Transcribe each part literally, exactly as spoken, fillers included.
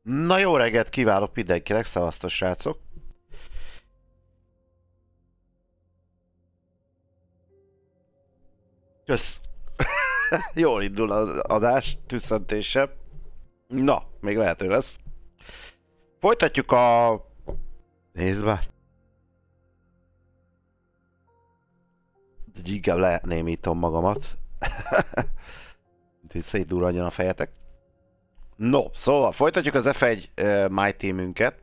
Na jó reggelt kívánok mindenkinek, szevasztok srácok! Kösz! Jól indul az adás, tüsszentése. Na, még lehető lesz. Folytatjuk a... Nézd már! Inkább lenémítom magamat. Úgyhogy szétdurranjon a fejetek. No, szóval folytatjuk az ef egy uh, My Teamünket.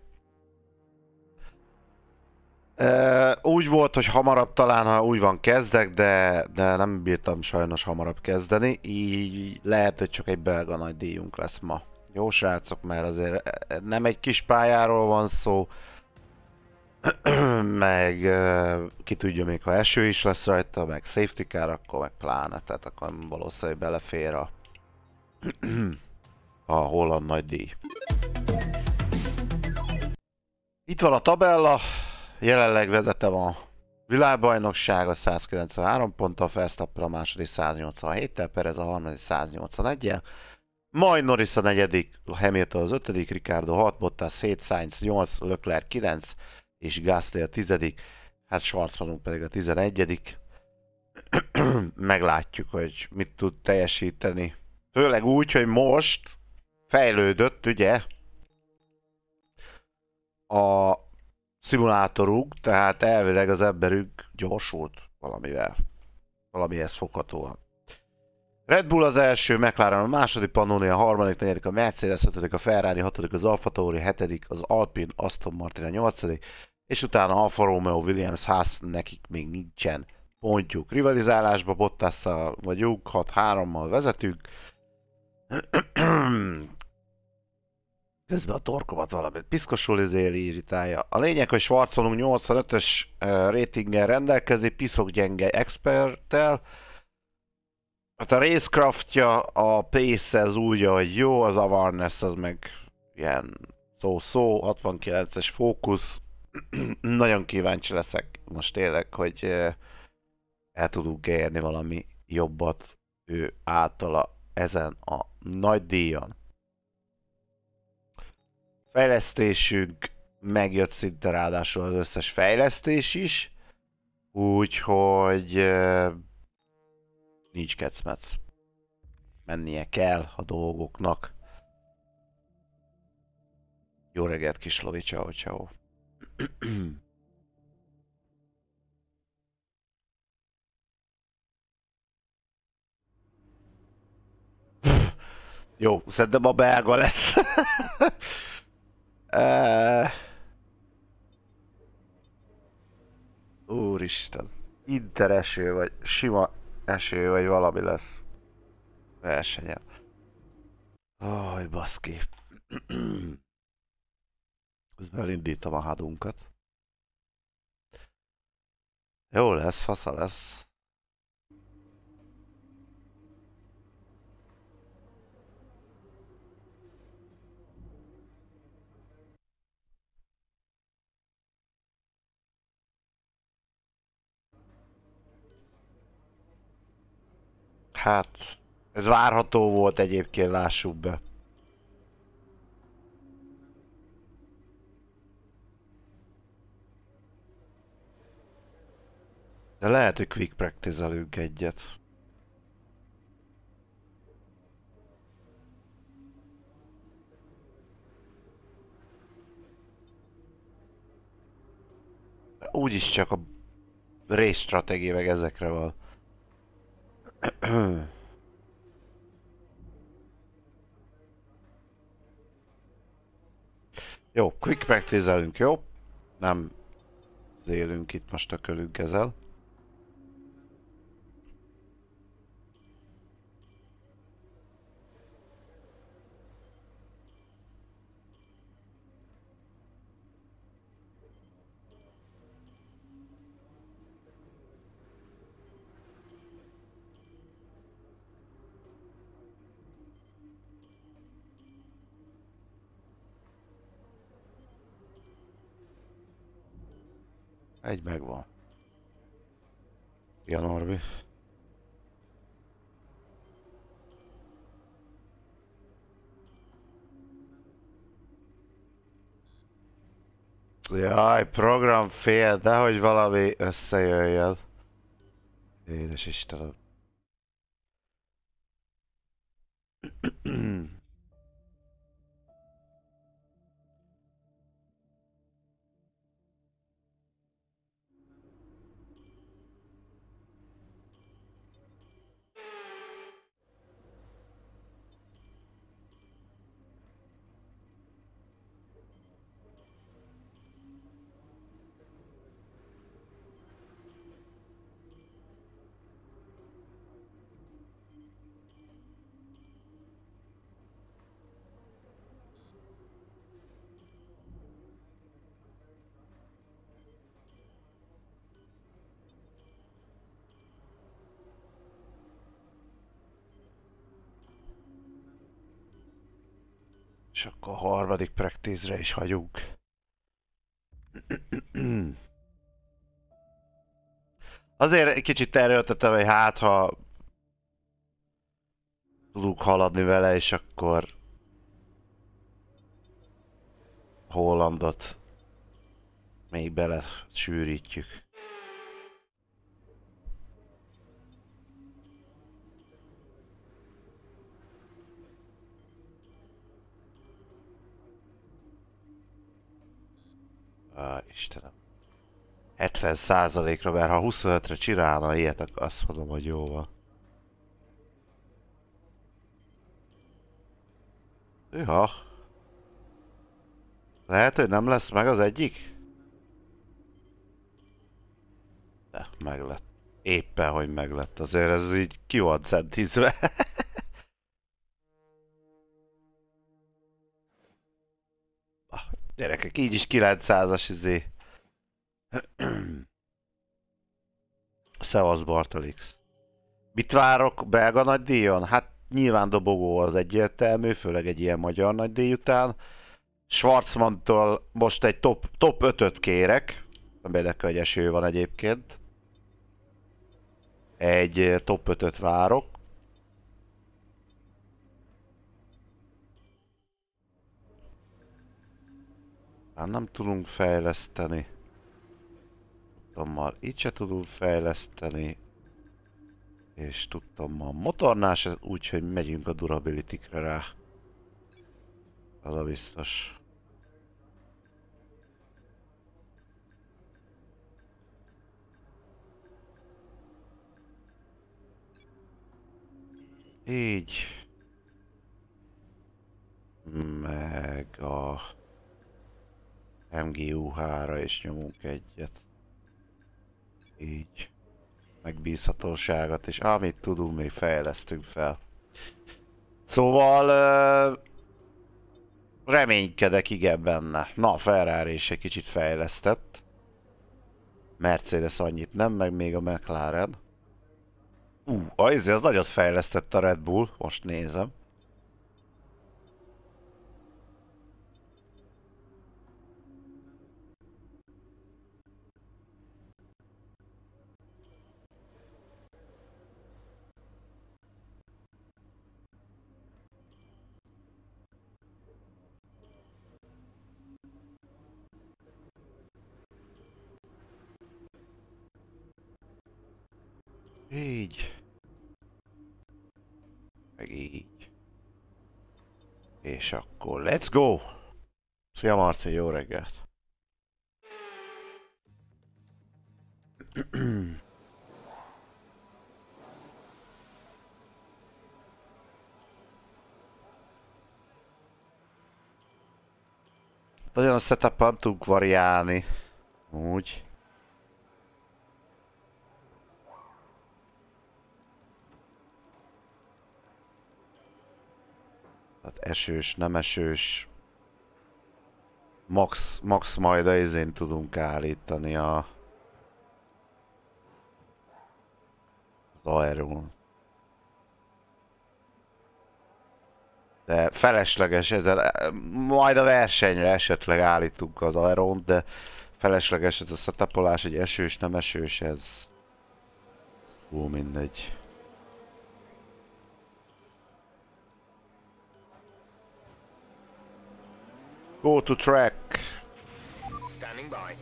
Uh, úgy volt, hogy hamarabb talán, ha úgy van, kezdek, de, de nem bírtam sajnos hamarabb kezdeni, így lehet, hogy csak egy belga nagy díjunk lesz ma. Jó srácok, mert azért nem egy kis pályáról van szó, meg uh, ki tudja még, ha eső is lesz rajta, meg safety car, akkor meg pláne, tehát akkor valószínűleg belefér a, a holland nagy díj. Itt van a tabella. Jelenleg vezetem a világbajnokságot százkilencvenhárom ponttal, Verstappen a második száznyolcvanhéttel, Perez a harmadik száznyolcvaneggyel, majd Norris a negyedik, Hamilton az ötödik, Ricardo hat, Bottas hét, Sainz nyolc, Leclerc kilenc és Gasly a tizedik, hát Schwarzmanunk pedig a tizenegyedik. Meglátjuk, hogy mit tud teljesíteni. Főleg úgy, hogy most fejlődött, ugye, a szimulátorunk, tehát elvileg az emberünk gyorsult valamivel. Valamihez foghatóan. Red Bull az első, McLaren a második, Pannoni a harmadik, negyedik a Mercedes, ötödik a Ferrari, hatodik az Alfa Tauri, hetedik az Alpine, Aston Martin a nyolcadik, és utána Alfa Romeo, Williams, Haas, nekik még nincsen pontjuk. Rivalizálásba Bottasszal vagyunk, hat hárommal vezetünk. Közben a torkomat valamit piszkosul izéli, irritálja. A lényeg, hogy Schwarzmanunk nyolcvanötös uh, ratinggel rendelkezik, piszok gyenge experttel. Hát a racecraftja, a pace ez úgy, hogy jó, az awareness az meg ilyen szó-szó, hatvankilences fókusz. Nagyon kíváncsi leszek most tényleg, hogy uh, el tudunk érni valami jobbat ő általa ezen a nagy díjon. Fejlesztésünk megjött szinte ráadásul az összes fejlesztés is, úgyhogy uh, nincs kecmec. Mennie kell a dolgoknak. Jó reggelt, kis Lovi, ciao, ciao. Jó, szerintem a belga lesz. uh... Úristen. Intereső vagy sima eső vagy valami lesz versenyen. Aj, baszki. Közben elindítom a hadunkat. Jó lesz, fasza lesz. Hát, ez várható volt egyébként, lássuk be. De lehet, hogy quick practice-elünk egyet. Úgyis csak a race stratégia meg ezekre van. Jó, quick practice-elünk, jó? Nem élünk itt most a körünk ezzel. Egy megvan. Szia Norbi. Jaj, program fél, dehogy valami összejöjjön. Édes Istenem. És akkor a harmadik practice-re is hagyunk. Azért egy kicsit erőltetem, hogy hát ha tudunk haladni vele, és akkor Hollandot még bele sűrítjük. Ah, Istenem. hetven százalékra, mert ha huszonötre csinálna ilyet, akkor azt mondom, hogy jó van. Ja. Lehet, hogy nem lesz meg az egyik? De, meg lett. Éppen, hogy meg lett. Azért ez így ki volt centízve. Gyerekek, így is kilencszázas izé. Szevasz Bartolix. Mit várok belga nagydíjon? Hát nyilván dobogó az egyértelmű, főleg egy ilyen magyar nagydíj után. Schwarzmantól most egy top, top ötöt kérek. Remélek, hogy eső van egyébként. Egy top ötöt várok. Hát nem tudunk fejleszteni. Tudtommal így se tudunk fejleszteni. És tudtommal motornás, úgyhogy megyünk a durability-kre rá. Az a biztos. Így. Meg a em gé u há-ra is nyomunk egyet. Így. Megbízhatóságot és amit tudunk, még fejlesztünk fel. Szóval uh, reménykedek igen benne. Na, a Ferrari is egy kicsit fejlesztett. Mercedes annyit nem, meg még a McLaren. Ú, uh, az, az nagyot fejlesztett a Red Bull, most nézem. Így. Meg így. És akkor let's go! Szia Marci, jó reggelt! Nagyon a setup nem tudunk variálni. Úgy. Tehát esős, nem esős. Max, max majd a izén tudunk állítani a... az aerón. De felesleges ezzel, majd a versenyre esetleg állítunk az aeront, de felesleges ez a setupolás, egy esős, nem esős, ez... Hú, mindegy. Go to track! Standing by.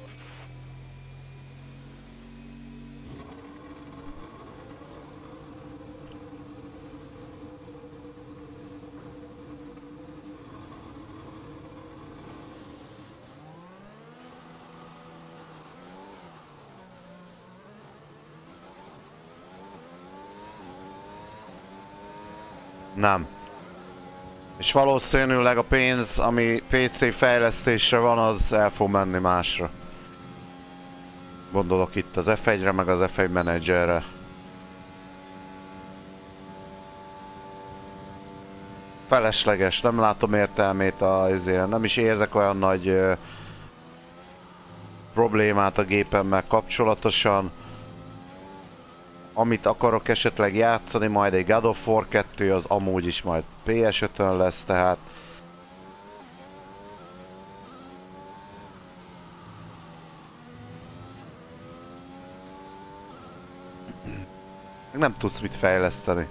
Nem. És valószínűleg a pénz, ami pé cé fejlesztésre van, az el fog menni másra. Gondolok itt az ef egyre, meg az ef egy menedzserre. Felesleges, nem látom értelmét a izére, nem is érzek olyan nagy ö, problémát a gépemmel kapcsolatosan. Amit akarok esetleg játszani, majd egy God of War kettő, az amúgy is majd pé es ötön lesz, tehát... Nem tudsz mit fejleszteni.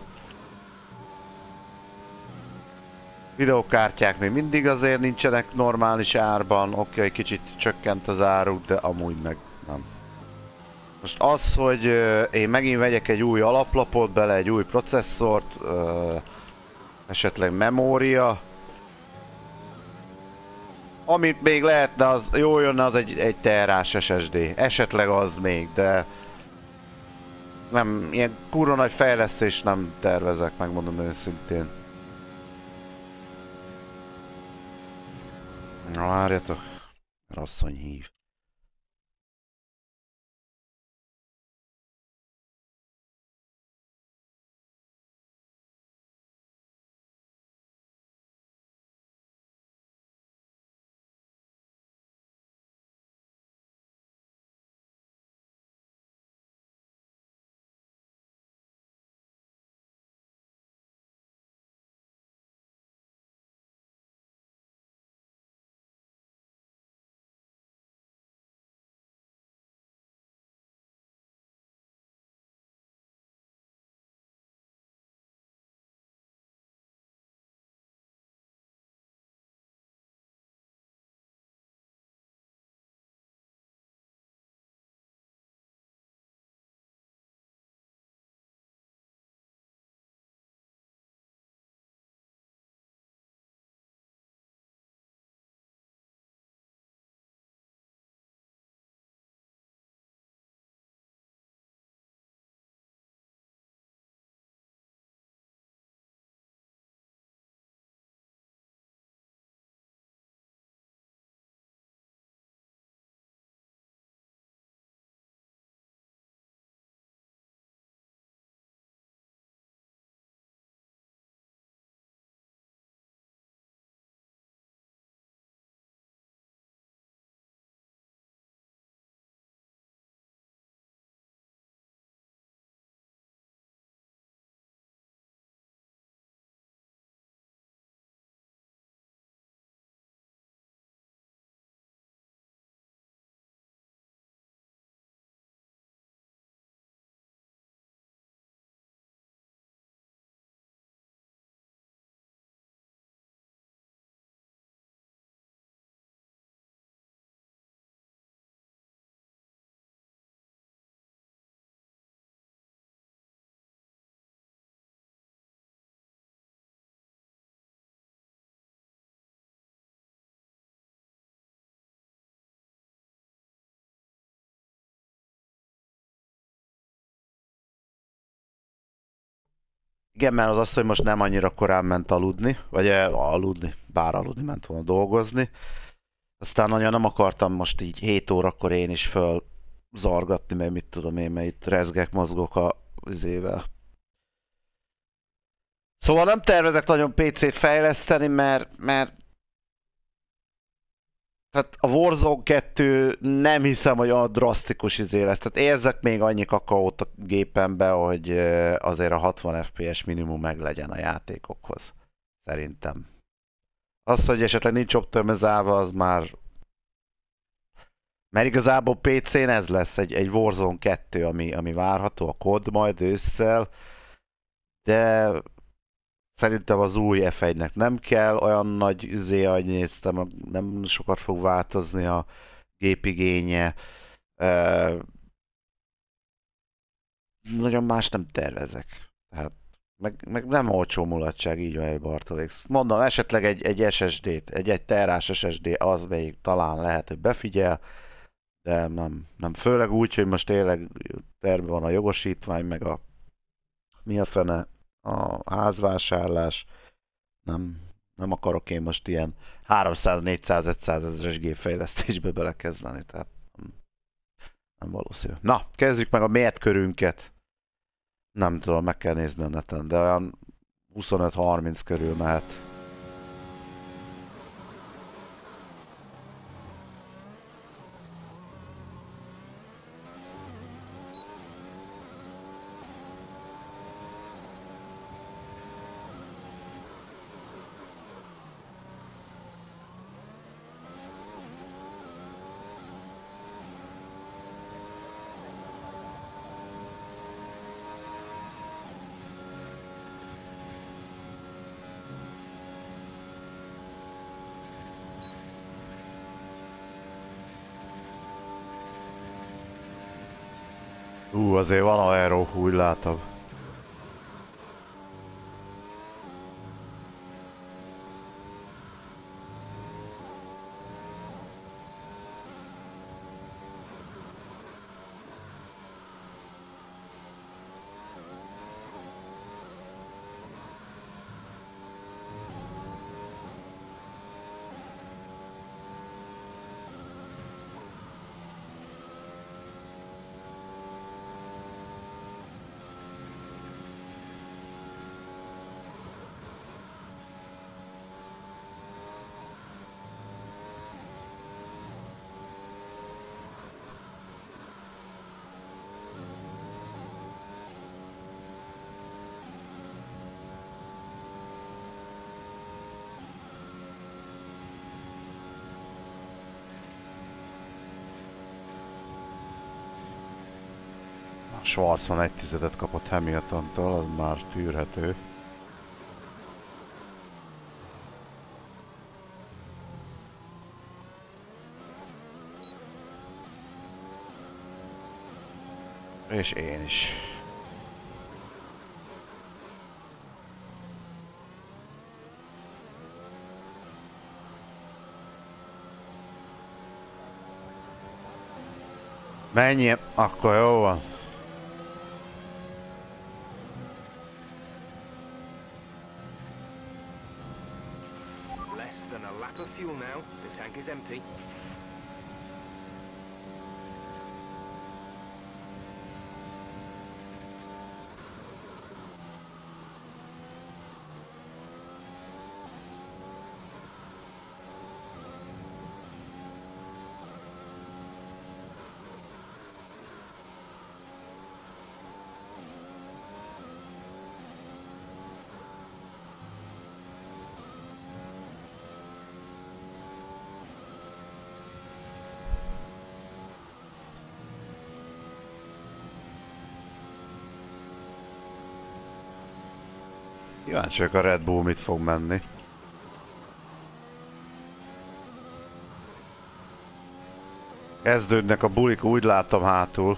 Videokártyák még mindig azért nincsenek normális árban, oké, okay, kicsit csökkent az áruk, de amúgy meg nem. Most az, hogy uh, én megint vegyek egy új alaplapot, bele egy új processzort, uh, esetleg memória. Amit még lehetne, az jó jönne, az egy, egy terás es es dé. Esetleg az még, de... Nem, ilyen kurva nagy fejlesztést nem tervezek, megmondom őszintén. Na várjatok, asszony hív. Igen, mert az az, hogy most nem annyira korán ment aludni, vagy eh, aludni, bár aludni ment volna dolgozni. Aztán nagyon nem akartam most így hét órakor én is föl zargatni, mert mit tudom én, mert itt rezgek, mozgok a izével. Szóval nem tervezek nagyon pé cét fejleszteni, mert, mert tehát a Warzone kettő nem hiszem, hogy olyan drasztikus izé lesz. Tehát érzek még annyi kakaót a gépembe, hogy azért a hatvan ef pé es minimum meg legyen a játékokhoz. Szerintem. Az, hogy esetleg nincs optimizálva, az már... Mert igazából pé cén ez lesz, egy, egy Warzone kettő, ami, ami várható, a kod majd ősszel. De... Szerintem az új ef egynek nem kell olyan nagy izé, ahogy néztem, nem sokat fog változni a gépigénye. Uh, nagyon más nem tervezek. Tehát meg, meg nem olcsó mulatság, így van egy Bartolék. Mondom, esetleg egy, egy es es dét, egy egy terás es es dé, az még talán lehet, hogy befigyel, de nem, nem. Főleg úgy, hogy most tényleg terve van a jogosítvány, meg a mi a fene, a házvásárlás. Nem, nem akarok én most ilyen háromszáz, négyszáz, ötszáz ezeres gépfejlesztésbe belekezdeni, tehát nem, nem valószínű. Na, kezdjük meg a mértkörünket. Nem tudom, meg kell nézni a neten, de olyan huszonöt-harminc körül mehet. Ú, azért van aero, úgy látom. Schwarzman egy tizedet kapott Hamiltontól, az már tűrhető. És én is. Mennyi? Akkor jó van. Less than a lap of fuel now. The tank is empty. Kíváncsiak a Red Bull mit fog menni. Kezdődnek a bulik, úgy látom hátul.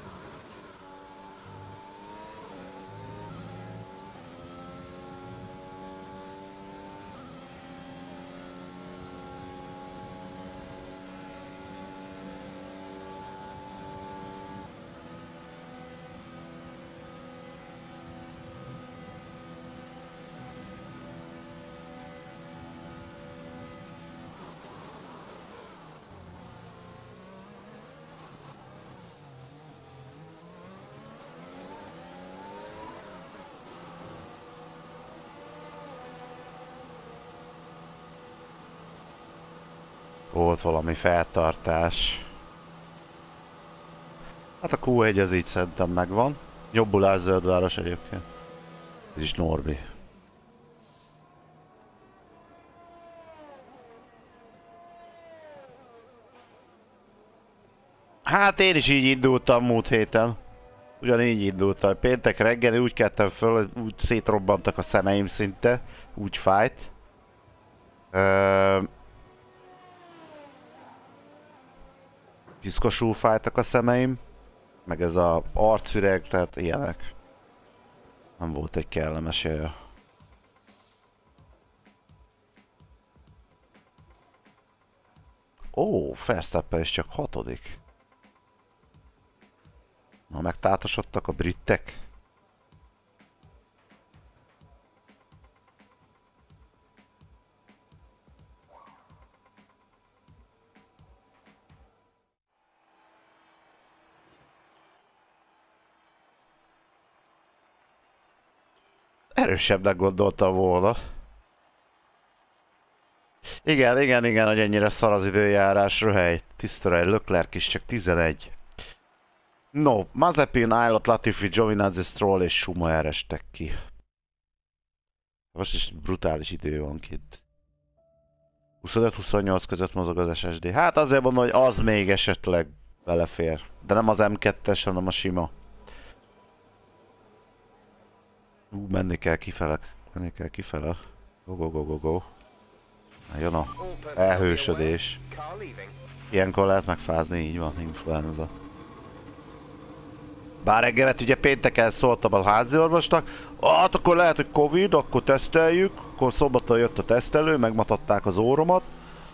Volt valami feltartás. Hát a Q egy az így szerintem megvan. Jobbulás Zöldváros egyébként. Ez is Norbi. Hát én is így indultam múlt héten. Ugyanígy indultam. Péntek reggel úgy keltem föl, úgy szétrobbantak a szemeim szinte. Úgy fájt. Ö... piszkosul fájtak a szemeim. Meg ez a arcüreg, tehát ilyenek. Nem volt egy kellemes jaja. Ó, Verstappen is csak hatodik. Na, megtátosodtak a britek. Erősebbnek gondoltam volna. Igen, igen, igen, hogy ennyire szar az időjárás, röhely. Tiszterej, Leclerc is csak tizenegy. No, Mazepin, Aylot, Latifi, Giovinazzi, Stroll és Schumacher estek ki. Most is brutális idő van kint. huszonöt huszonnyolc között mozog az es es dé. Hát azért mondom, hogy az még esetleg belefér. De nem az em kettes, hanem a sima. Ú, menni kell kifele. Menni kell kifele. Go, go, go, go, go. Na, jön a elhősödés. Ilyenkor lehet megfázni, így van, influenza. Bár reggelet ugye pénteken szóltam a házi orvosnak, hát akkor lehet, hogy Covid, akkor teszteljük, akkor szombaton jött a tesztelő, megmatadták az óromat.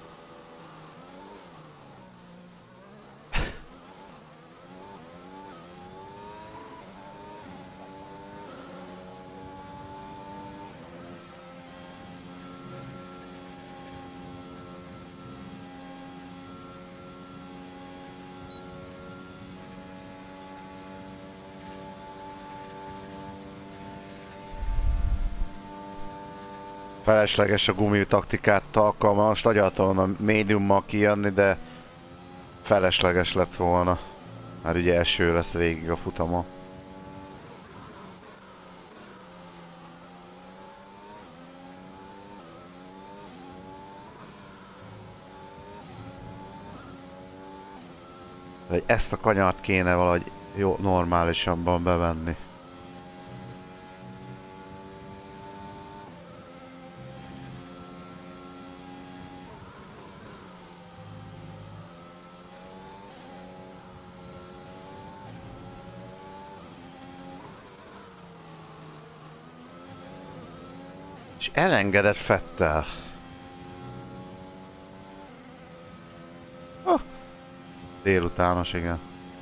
Felesleges a gumi taktikát alkalmazni, most agyaltam volna médiummal kijönni, de felesleges lett volna. Már ugye eső lesz végig a futama. Vagy ezt a kanyart kéne valahogy jó, normálisabban bevenni. És elengedett Vettel. Oh. Délutános, igen.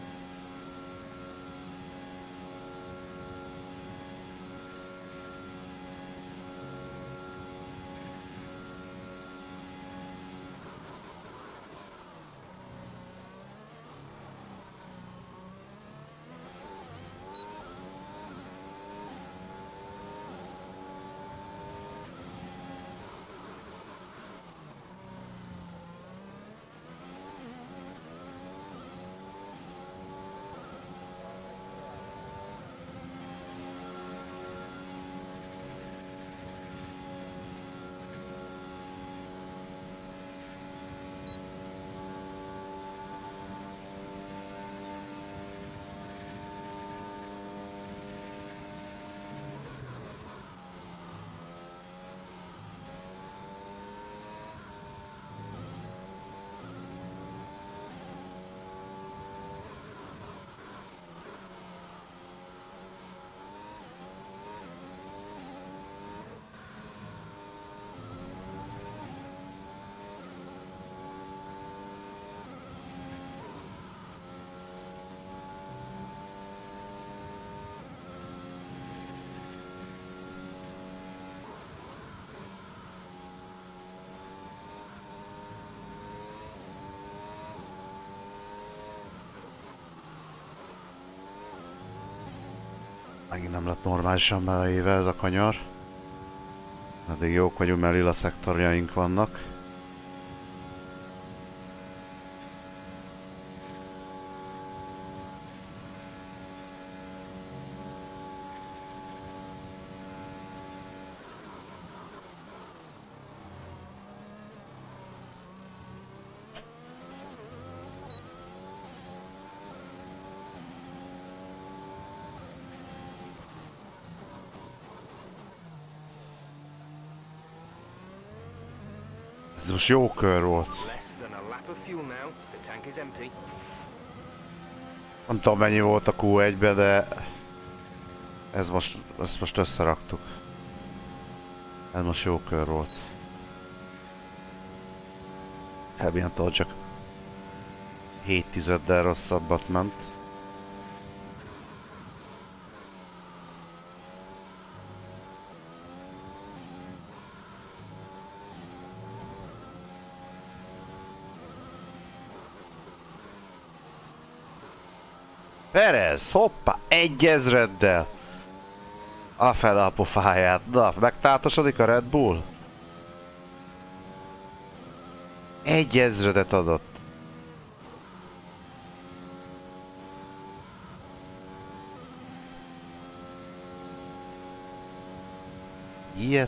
Megint nem lett normálisan beleéve ez a kanyar. Addig jók vagyunk, mert lila szektorjaink vannak. Ez most jó kör volt. Less than a lap of fuel now. The tank is empty. Nem tudom mennyi volt a Q egybe, de ez most, ezt most összeraktuk. Ez most jó kör volt. Hamilton csak hét tizeddel rosszabbat ment. Perez, hoppá, egy ezreddel! A fel a pofáját. Na, megtátosodik a Red Bull? Egy ezredet adott. Ilyet?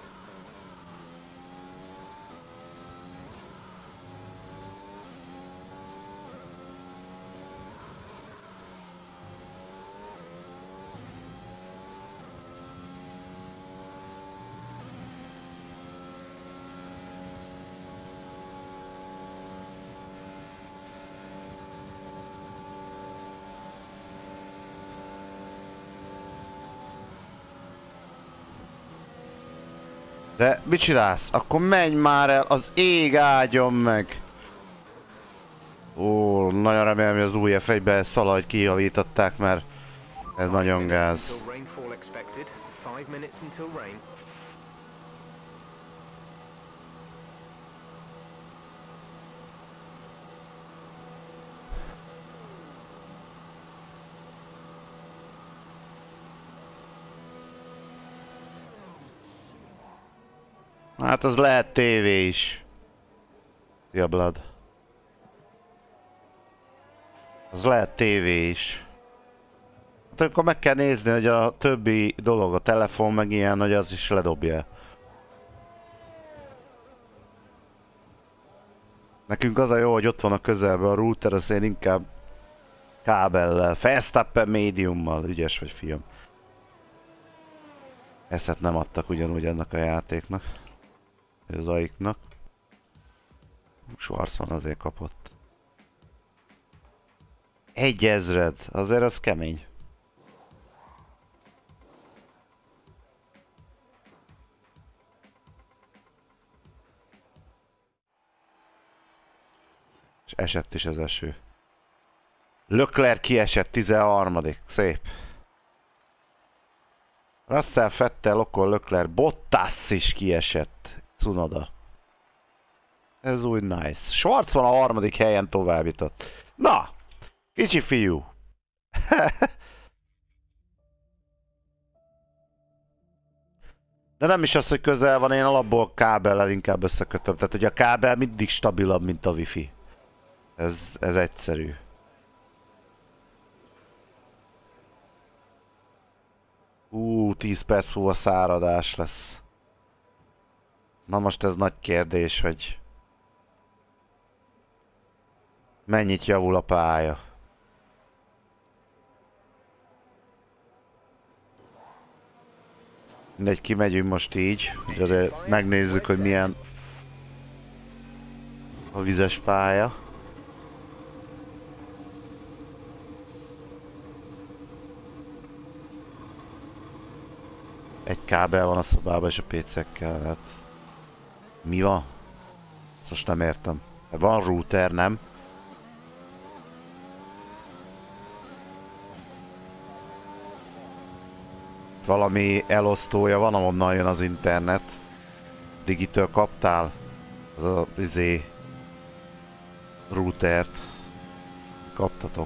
De mit csinálsz? Akkor menj már el, az ég áldjon meg! Ó, nagyon remélem, hogy az új F egyben szalagy kijavították, mert ez nagyon gáz. Hát az lehet tévé is. Ja, Blood. Az lehet tévé is. Hát akkor meg kell nézni, hogy a többi dolog, a telefon meg ilyen, hogy az is ledobja. Nekünk az a jó, hogy ott van a közelben a router, az én inkább kábellel, Verstappen médiummal, ügyes vagy fiam. Ezt nem adtak ugyanúgy ennek a játéknak. Az aiknak. Schwarzman azért kapott. Egy ezred, azért az kemény. És esett is az eső. Leclerc kiesett, tizenharmadik Szép. Russell, Vettel, Ocon, Leclerc, Bottas is kiesett. Tsunoda. Ez úgy nice. Schwarzman a harmadik helyen tovább jutott. Na! Kicsi fiú. De nem is az, hogy közel van, én alapból kábellel inkább összekötöm. Tehát, hogy a kábel mindig stabilabb, mint a wifi. Ez, ez egyszerű. Ú, tíz perc múlva száradás lesz. Na most ez nagy kérdés, hogy mennyit javul a pálya. Mindegy, kimegyünk most így, de megnézzük, hogy milyen a vizes pálya. Egy kábel van a szobában és a pé cékkel, hát... Mi van? Ezt most nem értem. Van router, nem? Valami elosztója van, ahonnan jön az internet. Digitől kaptál? Az a izé... routert. Kaptatok.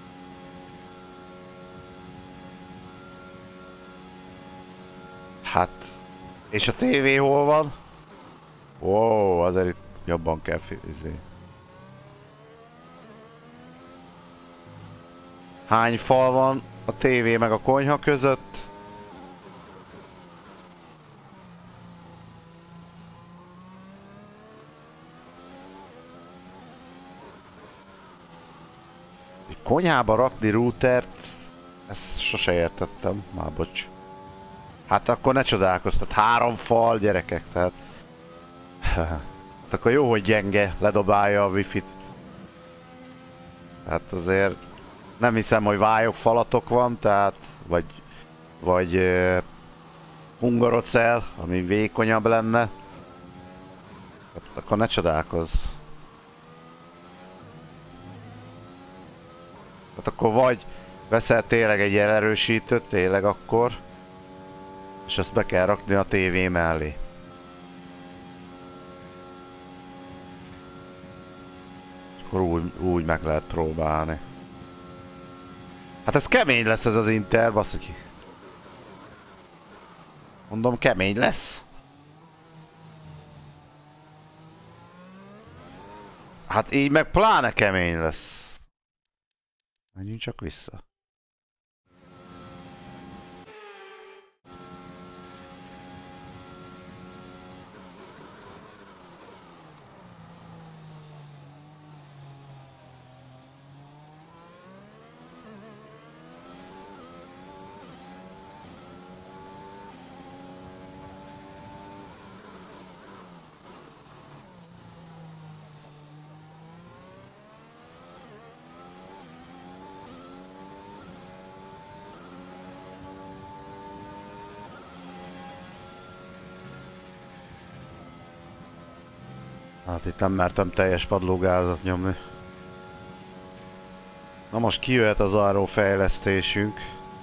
Hát... És a tévé hol van? Wow, azért itt jobban kell izé. Hány fal van a tévé meg a konyha között? Egy konyhába rakni routert, ezt sose értettem, már bocs. Hát akkor ne csodálkoztat, három fal gyerekek, tehát... Hát akkor jó, hogy gyenge, ledobálja a wifi-t. Hát azért Nem hiszem, hogy vályog falatok van, tehát vagy vagy uh, hungarocell, ami vékonyabb lenne. Hát, akkor ne csodálkozz. Hát akkor vagy veszel tényleg egy elerősítőt, tényleg akkor, és azt be kell rakni a tévé mellé. Akkor úgy, úgy meg lehet próbálni. Hát ez kemény lesz ez az Inter, basszuki. Mondom, kemény lesz. Hát így meg pláne kemény lesz. Menjünk csak vissza. Hát itt nem mertem teljes padlógázat nyomni. Na most kijöhet az arról fejlesztésünk.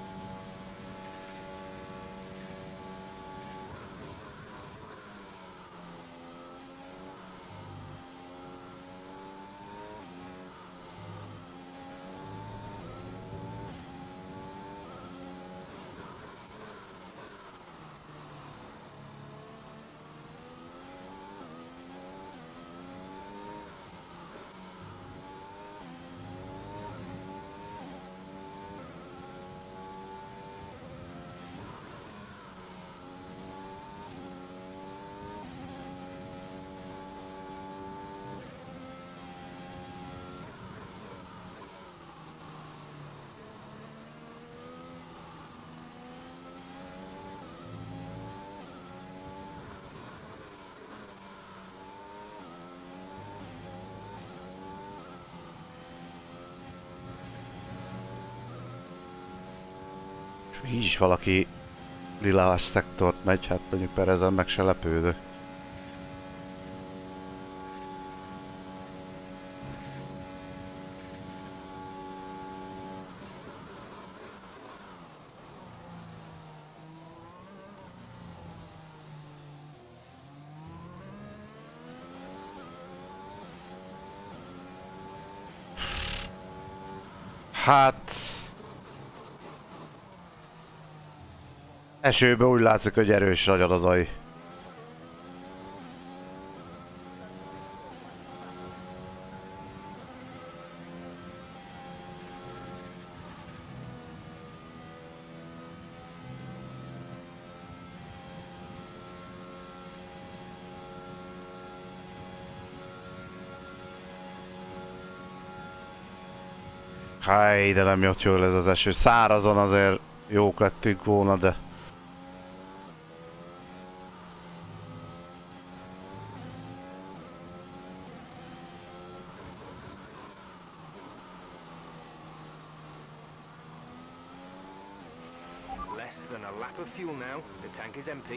Így is valaki lilás szektort megy, hát mondjuk Perezen meg se lepődök. Hát... Esőben úgy látszik, hogy erős ragyad az aj. Háj, de nem jött jól ez az eső. Szárazon azért jók lettünk volna, de... Less than a lap of fuel now. The tank is empty.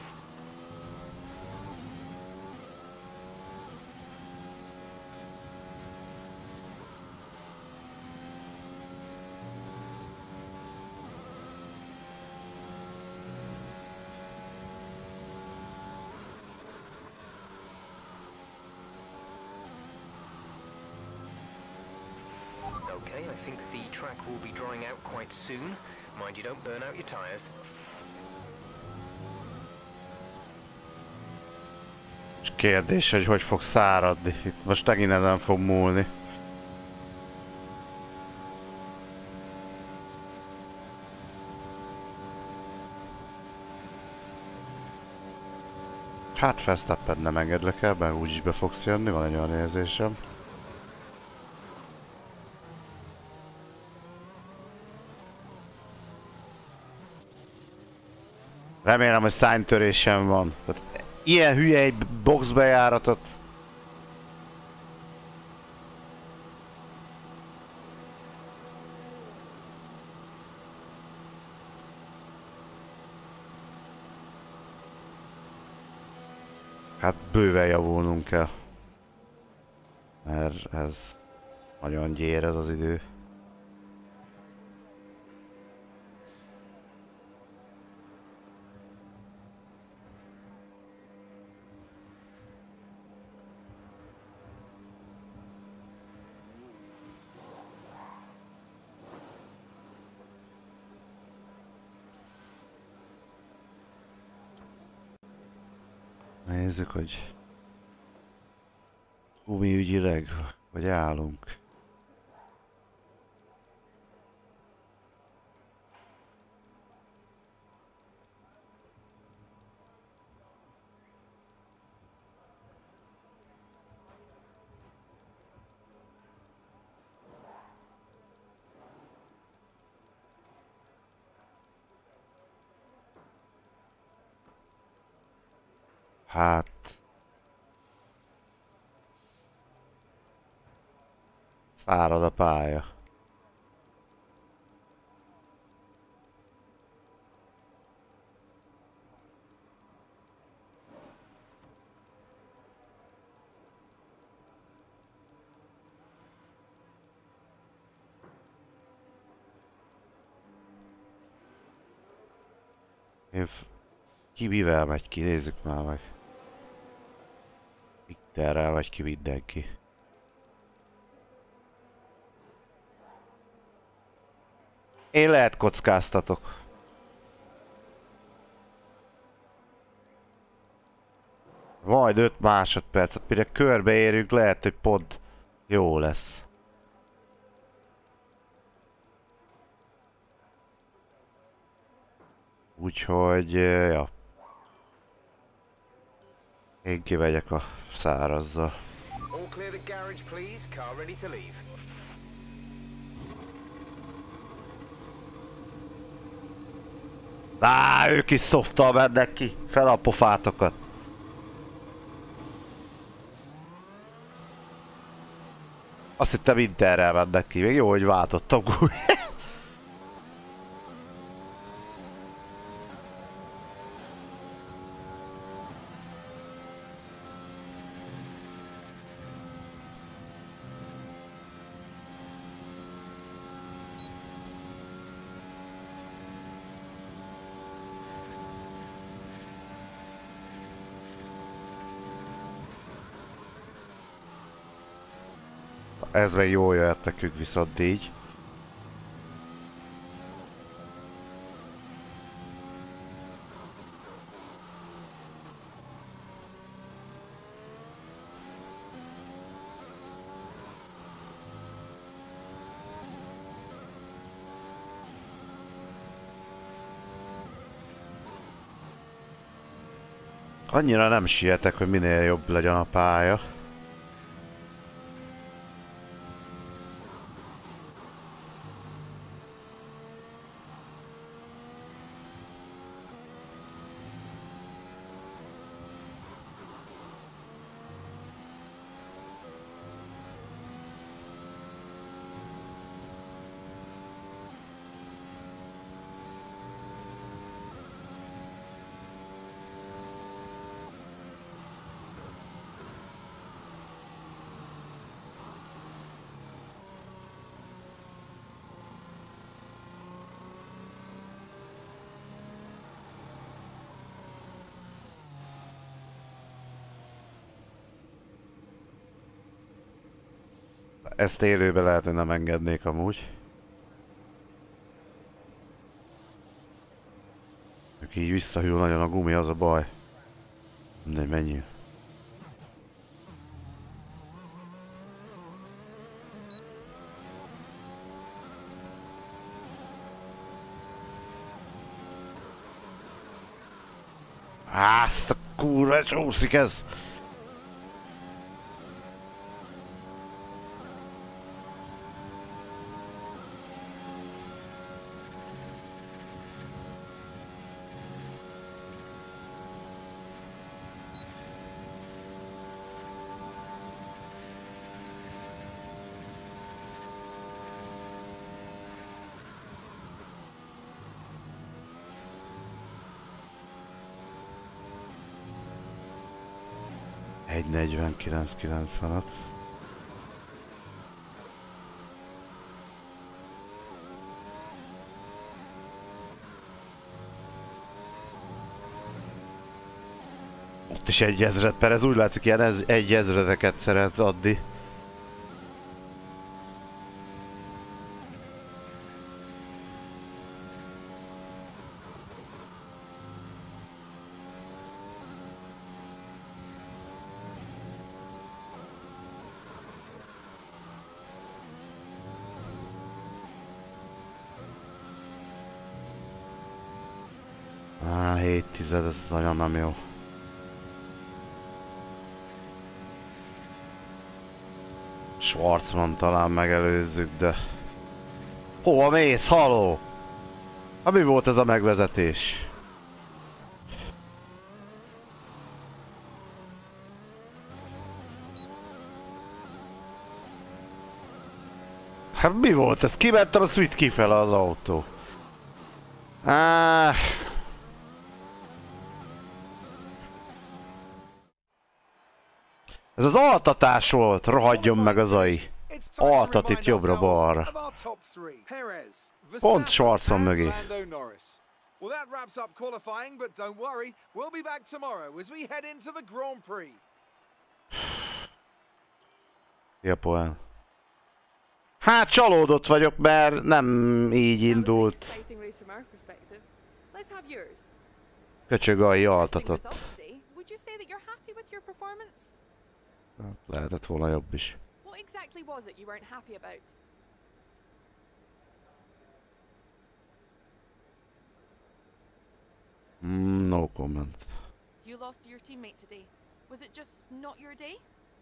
Okay, I think the track will be drying out quite soon. Mind you don't burn out your tyres. És kérdés, hogy hogy fog száradni. Itt most megint ezen fog múlni. Hát Verstappen nem engedlek el, mert úgyis be fogsz jönni, van egy olyan érzésem. Remélem, hogy szárnytörésem van. Tehát ilyen hülye egy boxbejáratot. Hát bőven javulnunk kell. Mert ez nagyon gyér ez az idő. Nézzük, hogy gumiügyileg, hogy állunk. Hát... Fárad a pálya. Év... Ki mivel megy ki? Nézzük már meg. Vikterrel megy ki mindenki. Én lehet kockáztatok. Majd öt másodpercet, mire körbeérjük, lehet, hogy pont jó lesz. Úgyhogy, ja. Én kivegyek a szárazzal. All clear the garage, please. Car ready to leave. Á, ők is szoftal mennek ki. Fel a pofátokat. Azt hittem Interrel mennek ki. Még jó, hogy váltottam gumi. Ez meg jól jöhet nekünk viszont így. Annyira nem sietek, hogy minél jobb legyen a pálya. Ezt élőben lehet, hogy nem engednék amúgy. Ők így visszahűl nagyon a gumi, az a baj. Mindegy, menjünk. Á, azt a kurva, csúszik ez! egy negyvenkilenc kilencvenöt. Ott is egy ezred, per ez úgy látszik, ilyen ez, egy ezredeket szeret adni. Á, hét tized, ez nagyon nem jó. Schwarzman talán megelőzzük, de... Hova mész, haló? Hát mi volt ez a megvezetés? Hát mi volt ez? Kimentem, azt vitt kifele az autó. Ah. Ez az altatás volt, rohadjon meg az ai. Altat itt jobbra-balra. Pont Schwarzman mögé. Well, that wraps up qualifying, but don't worry, we'll be back tomorrow as we head into the Grand Prix. Japán. Hát csalódott vagyok, mert nem így indult. Köcsög ai altatott. Hát, lehetett volna jobb is. Mm, no comment. You lost to your teammate today. Was it just not your day?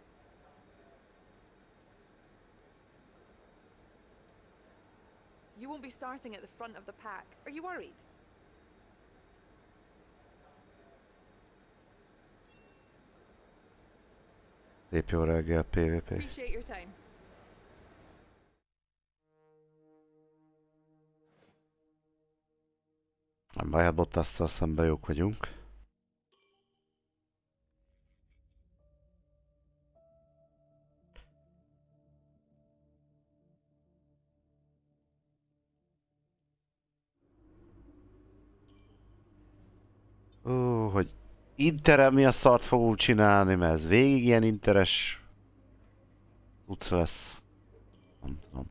You won't be starting at the front of the pack. Are you worried? Szép jó reggel, pé vé pé. Appreciate your time. Nem baj, hát Bottasszal szemben jók vagyunk. Ó, hogy Interrel mi a szart fogunk csinálni, mert ez végig ilyen interes cucc lesz. Nem tudom.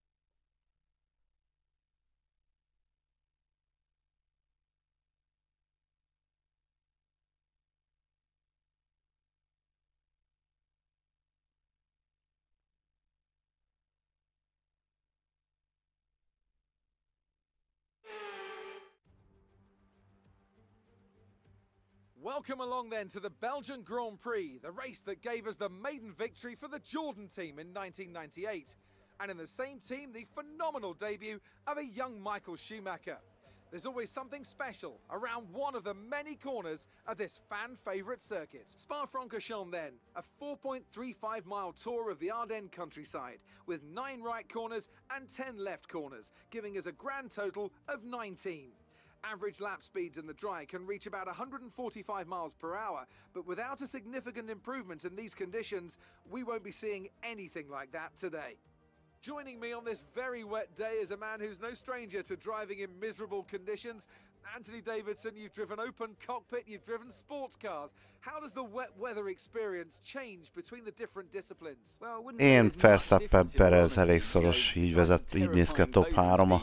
Welcome along then to the Belgian Grand Prix, the race that gave us the maiden victory for the Jordan team in nineteen ninety-eight. And in the same team, the phenomenal debut of a young Michael Schumacher. There's always something special around one of the many corners of this fan-favourite circuit. Spa-Francorchamps then, a four point three five mile tour of the Ardennes countryside, with nine right corners and ten left corners, giving us a grand total of nineteen. Average lap speeds in the dry can reach about one hundred forty-five miles per hour, but without a significant improvement in these conditions, we won't be seeing anything like that today. Joining me on this very wet day is a man who's no stranger to driving in miserable conditions. Anthony Davidson, you've driven open cockpit, you've driven sports cars. How does the wet weather experience change between the different disciplines? Én Verstappen Perez elég szoros, így vezet, így néz ki a top három-a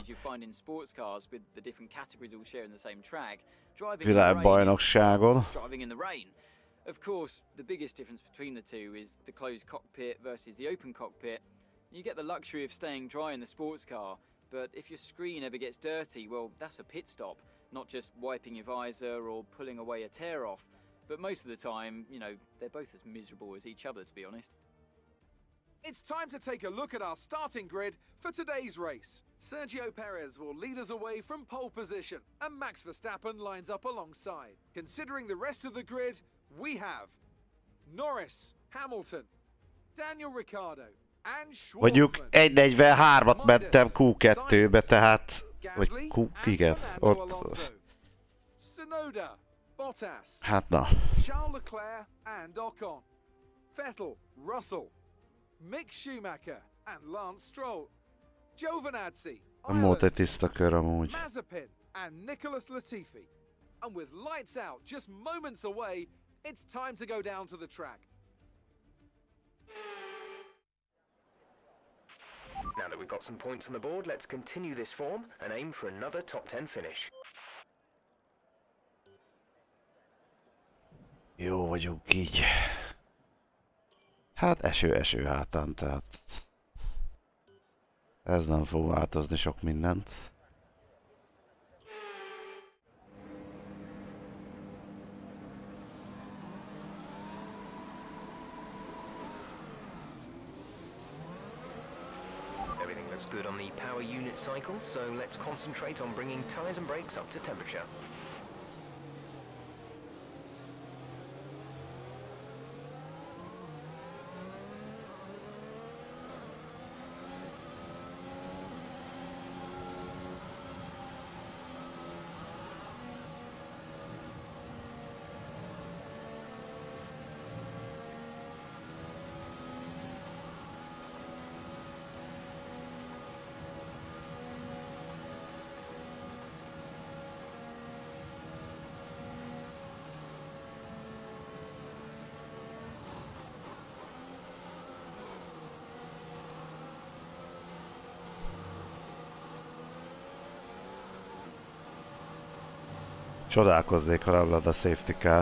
világbajnokságon. Of course, the biggest difference between the two is the closed cockpit versus the open cockpit. You get the luxury of staying dry in the sports car, but if your screen ever gets dirty, well, that's a pit stop, not just wiping your visor or pulling away a tear off. But most of the time, you know, they're both as miserable as each other, to be honest. It's time to take a look at our starting grid for today's race. Sergio Perez will lead us away from pole position, and Max Verstappen lines up alongside. Considering the rest of the grid, we have Norris, Hamilton, Daniel Ricciardo, Mondjuk egy negyvenhármat mentem kú kettőbe, tehát... Vagy Q... igen, ott... Hát na. Vettel, Russell, Mick Schumacher and Lance Stroll, Giovinazzi, Nem volt egy Ireland, tiszta kör amúgy. Mazepin and Nicholas Latifi. And with lights out just moments away, it's time to go down to the track. Now that we've got some points on the board, let's continue this form and aim for another top ten finish. Jó vagyunk így. Hát eső, eső hátán, tehát ez nem fog változni sok mindent. Everything looks good on the power unit cycle, so let's concentrate on bringing tyres and brakes up to temperature. Csodálkoznék, ha nem lenne a safety car.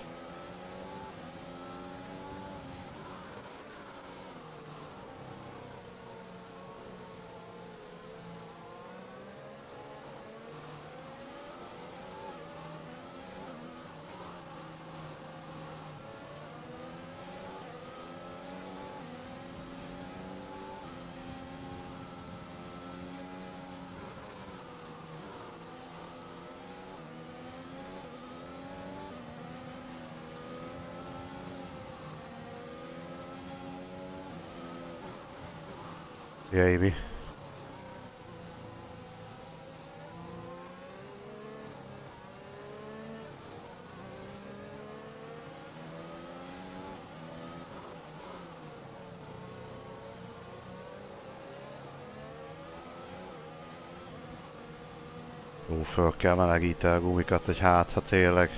Szia, Amy. Ó, föl kell melegíteni a gumikat, hogy hát, ha tényleg.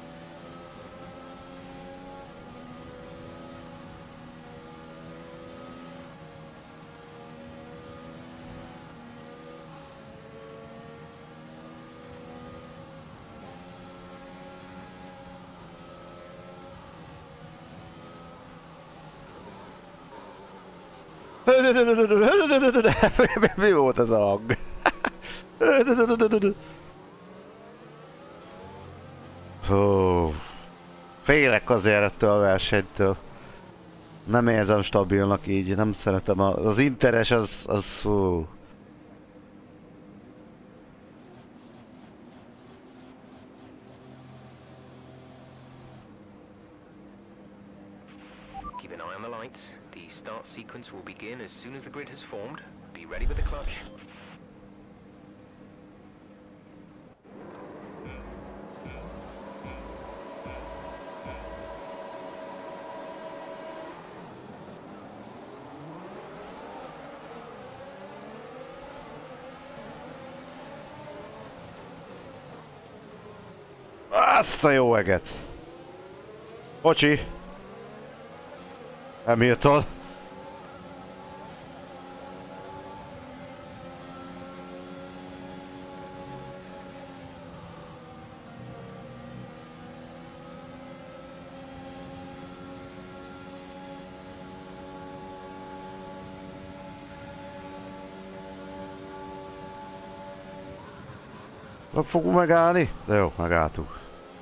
Mi volt ez a hang? Hú, félek azért ettől a versenytől. Nem érzem stabilnak így, nem szeretem a, az interes, az, az hú. Keep an eye on the lights. The start sequence will begin as soon as the grid has formed. Be ready with the clutch. Azt a jó eget! Bocsi! Hamilton! Nem fogunk megállni? De jó, megálltunk.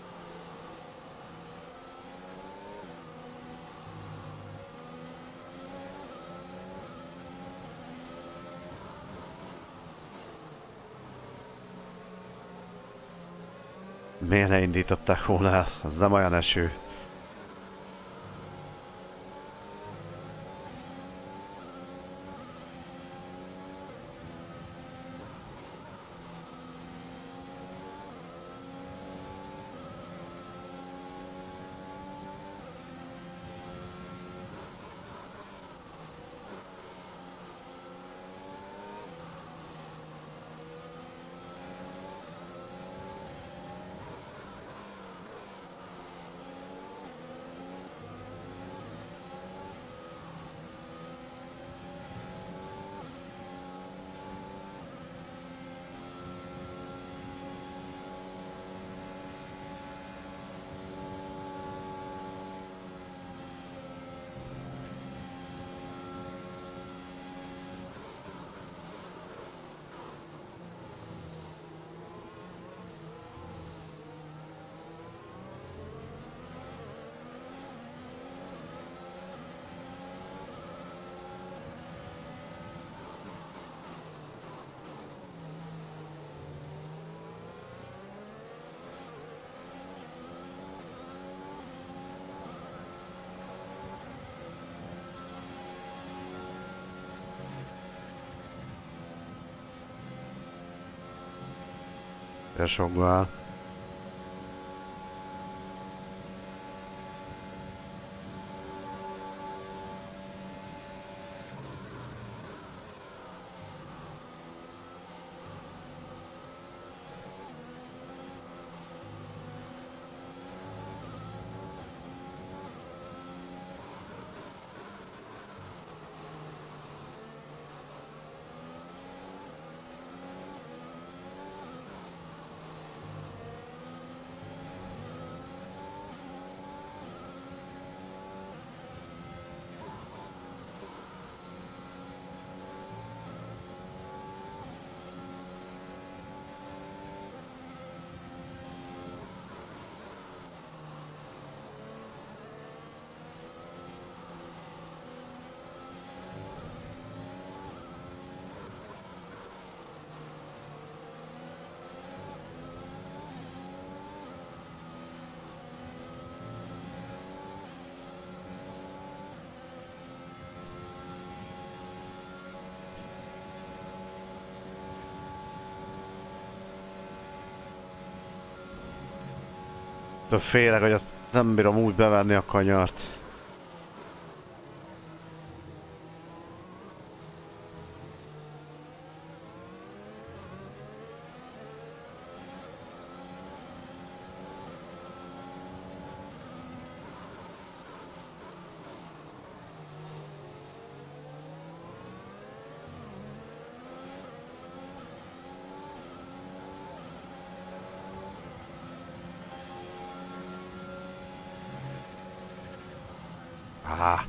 Miért ne indították volna el? Az nem olyan eső. Songgal. De félek, hogy nem bírom úgy bevenni a kanyart. Ah.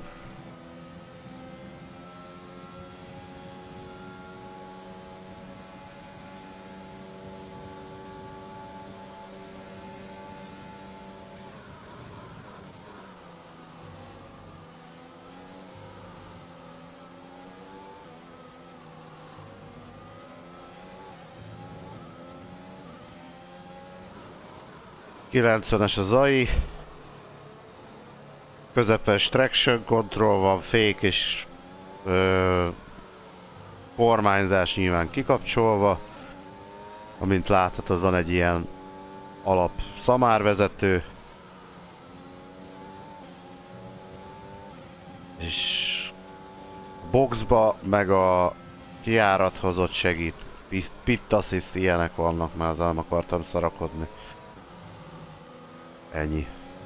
kilencvenes az á i. Közepes traction control van, fék és ö, kormányzás nyilván kikapcsolva. Amint láthatod, van egy ilyen alap szamárvezető. És boxba meg a kijárathoz ott segít. Pit assist, ilyenek vannak, már az nem akartam szarakodni. Ennyi.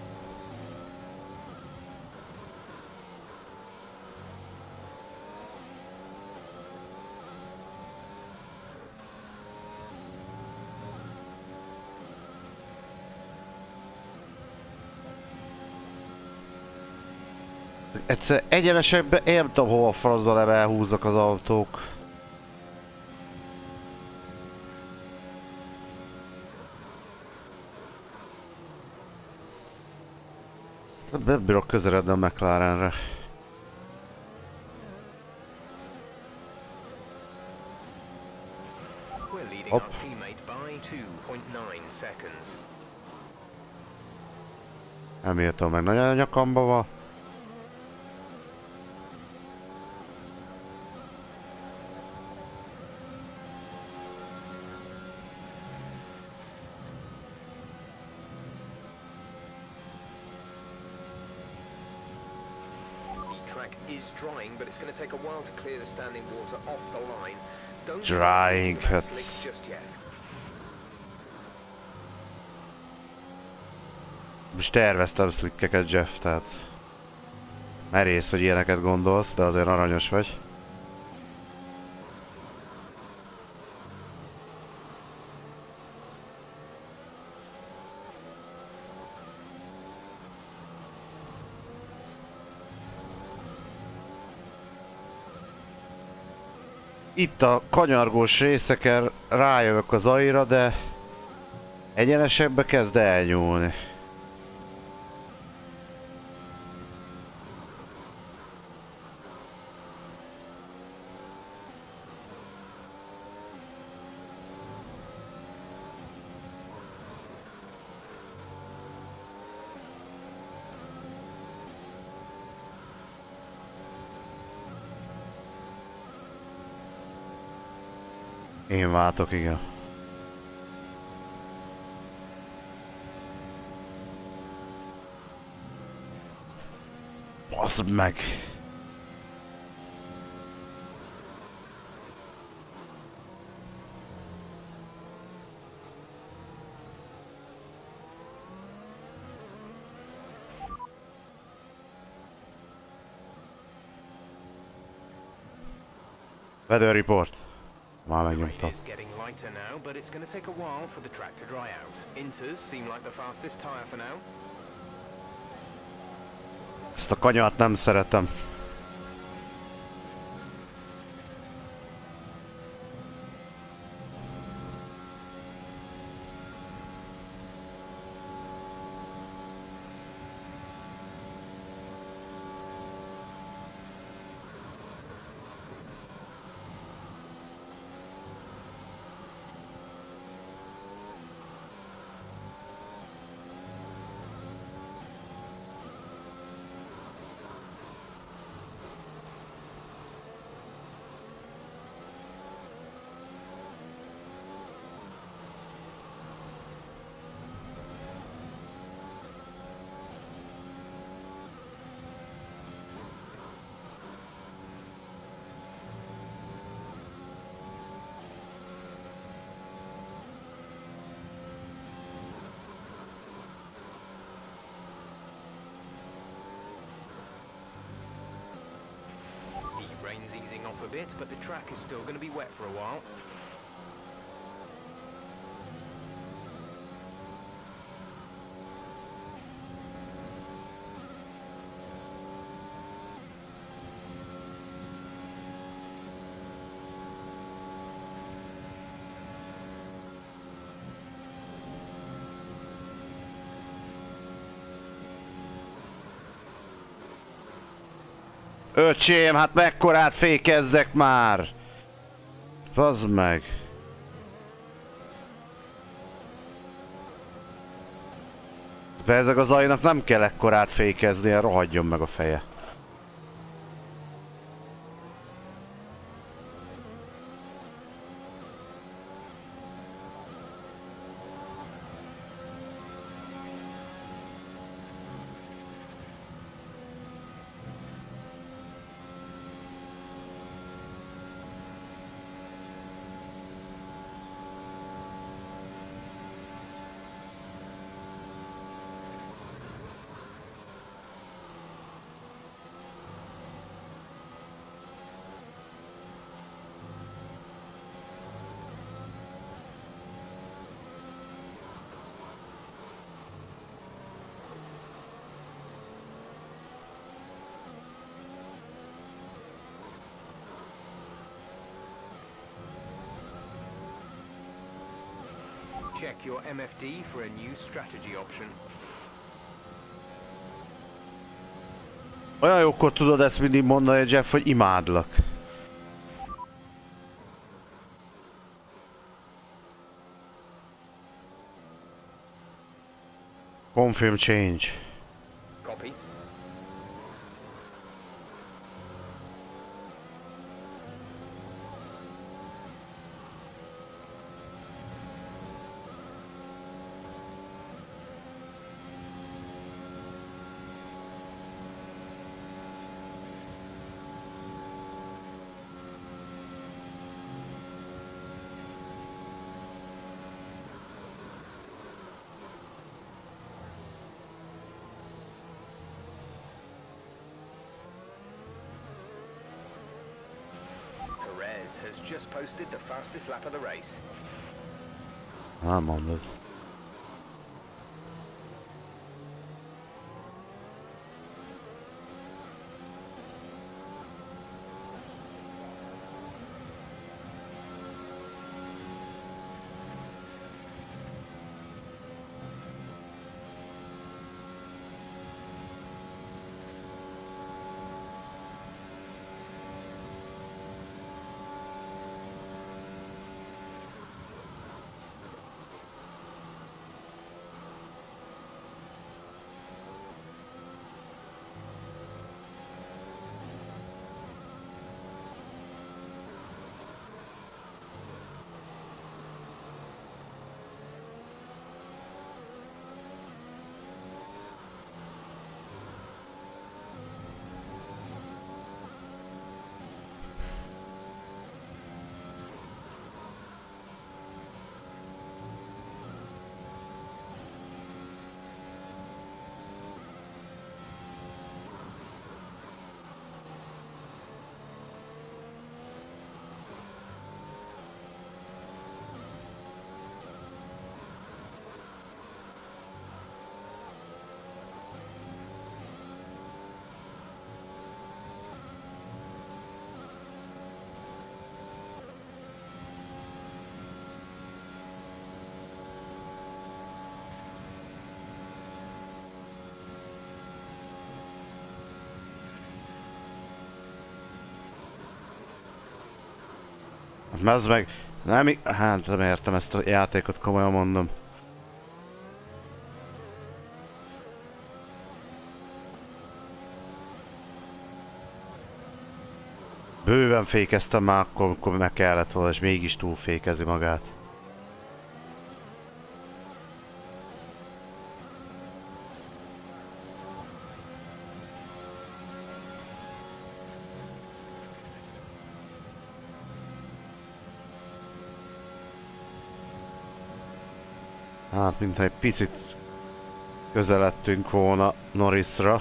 Egyszer egyenesekben én nem tudom, hova francba level húzzak az autók. Nem bírok közeledni a McLarenre. Hopp. Hamilton meg nagyon a nyakamba van. Is drying, but it's going to take a while to clear the standing water off the line. Don't Drying, start slicks just yet. Most terveztem slickeket, Jeff, tehát merész, hogy ilyeneket gondolsz, de azért aranyos vagy. Itt a kanyargós részeken rájövök az á i-ra, de egyenesekbe kezd elnyúlni. Én váltok, igen. Baszd meg! Weather report. Már megnyomtam. Is getting lighter now, but it's going to take a while for the track to dry out. Inters seem like the fastest tire for now. Ezt a kanyart nem szeretem. Rain's easing off a bit, but the track is still going to be wet for a while. Öcsém, hát mekkorát fékezzek már! Fazd meg! Ezek az ajnak nem kell ekkorát fékeznie, rohadjon meg a feje. Check your M F D for a new strategy option. Olyan jókor tudod ezt mindig mondani, Jeff, hogy imádlak. Confirm change. Copy. Has just posted the fastest lap of the race. Nem mondod. Ez meg... Nem, i- hát nem értem ezt a játékot, komolyan mondom. Bőven fékeztem már akkor, amikor meg kellett volna, és mégis túlfékezi magát. Hát, mintha egy picit közeledtünk volna Norrisra.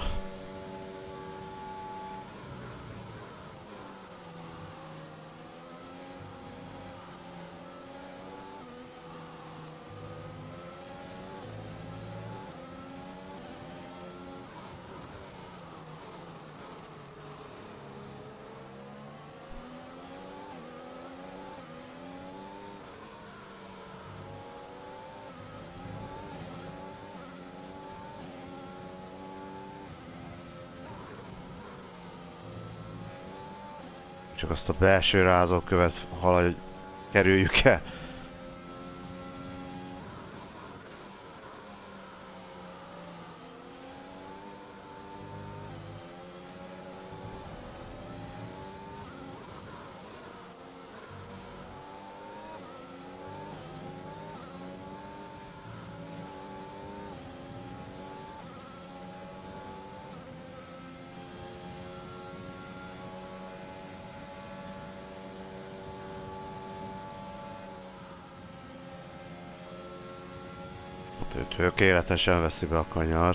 Csak azt a belső rázókövet valahogy kerüljük el. Ő tökéletesen veszi be a kanyart.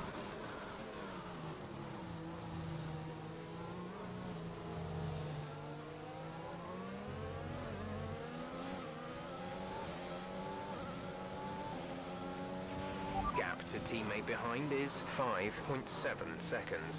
Gap to teammate behind is five point seven seconds.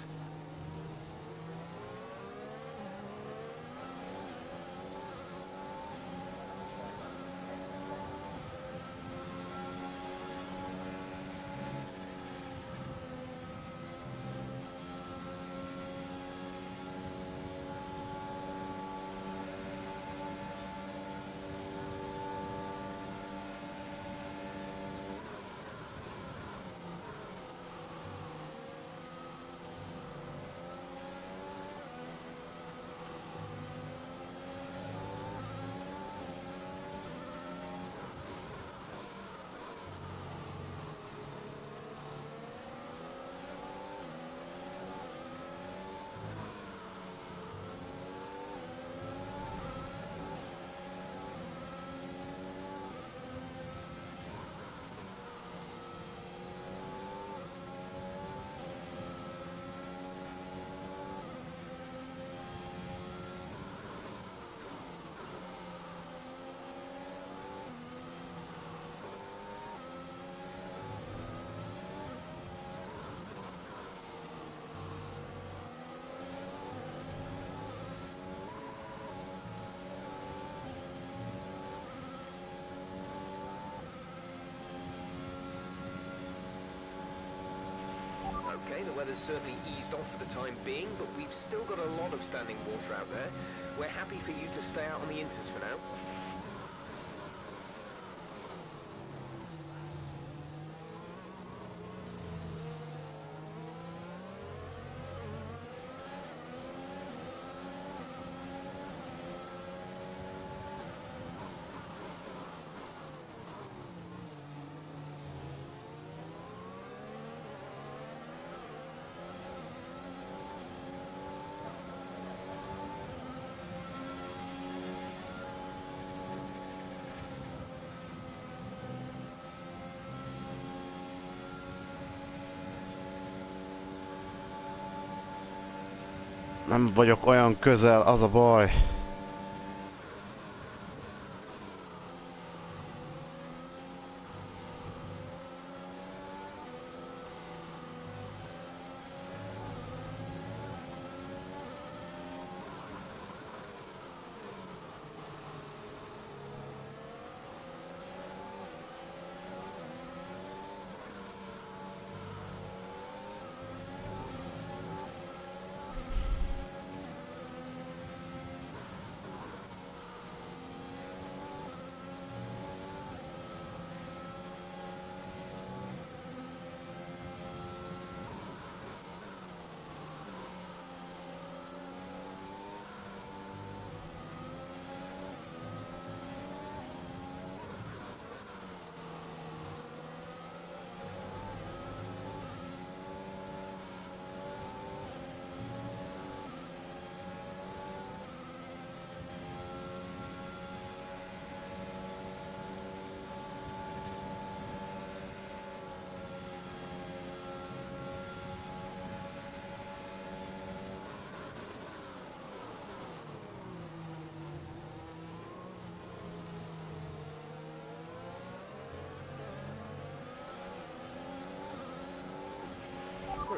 Okay, the weather's certainly eased off for the time being, but we've still got a lot of standing water out there. We're happy for you to stay out on the inters for now. Nem vagyok olyan közel, az a baj.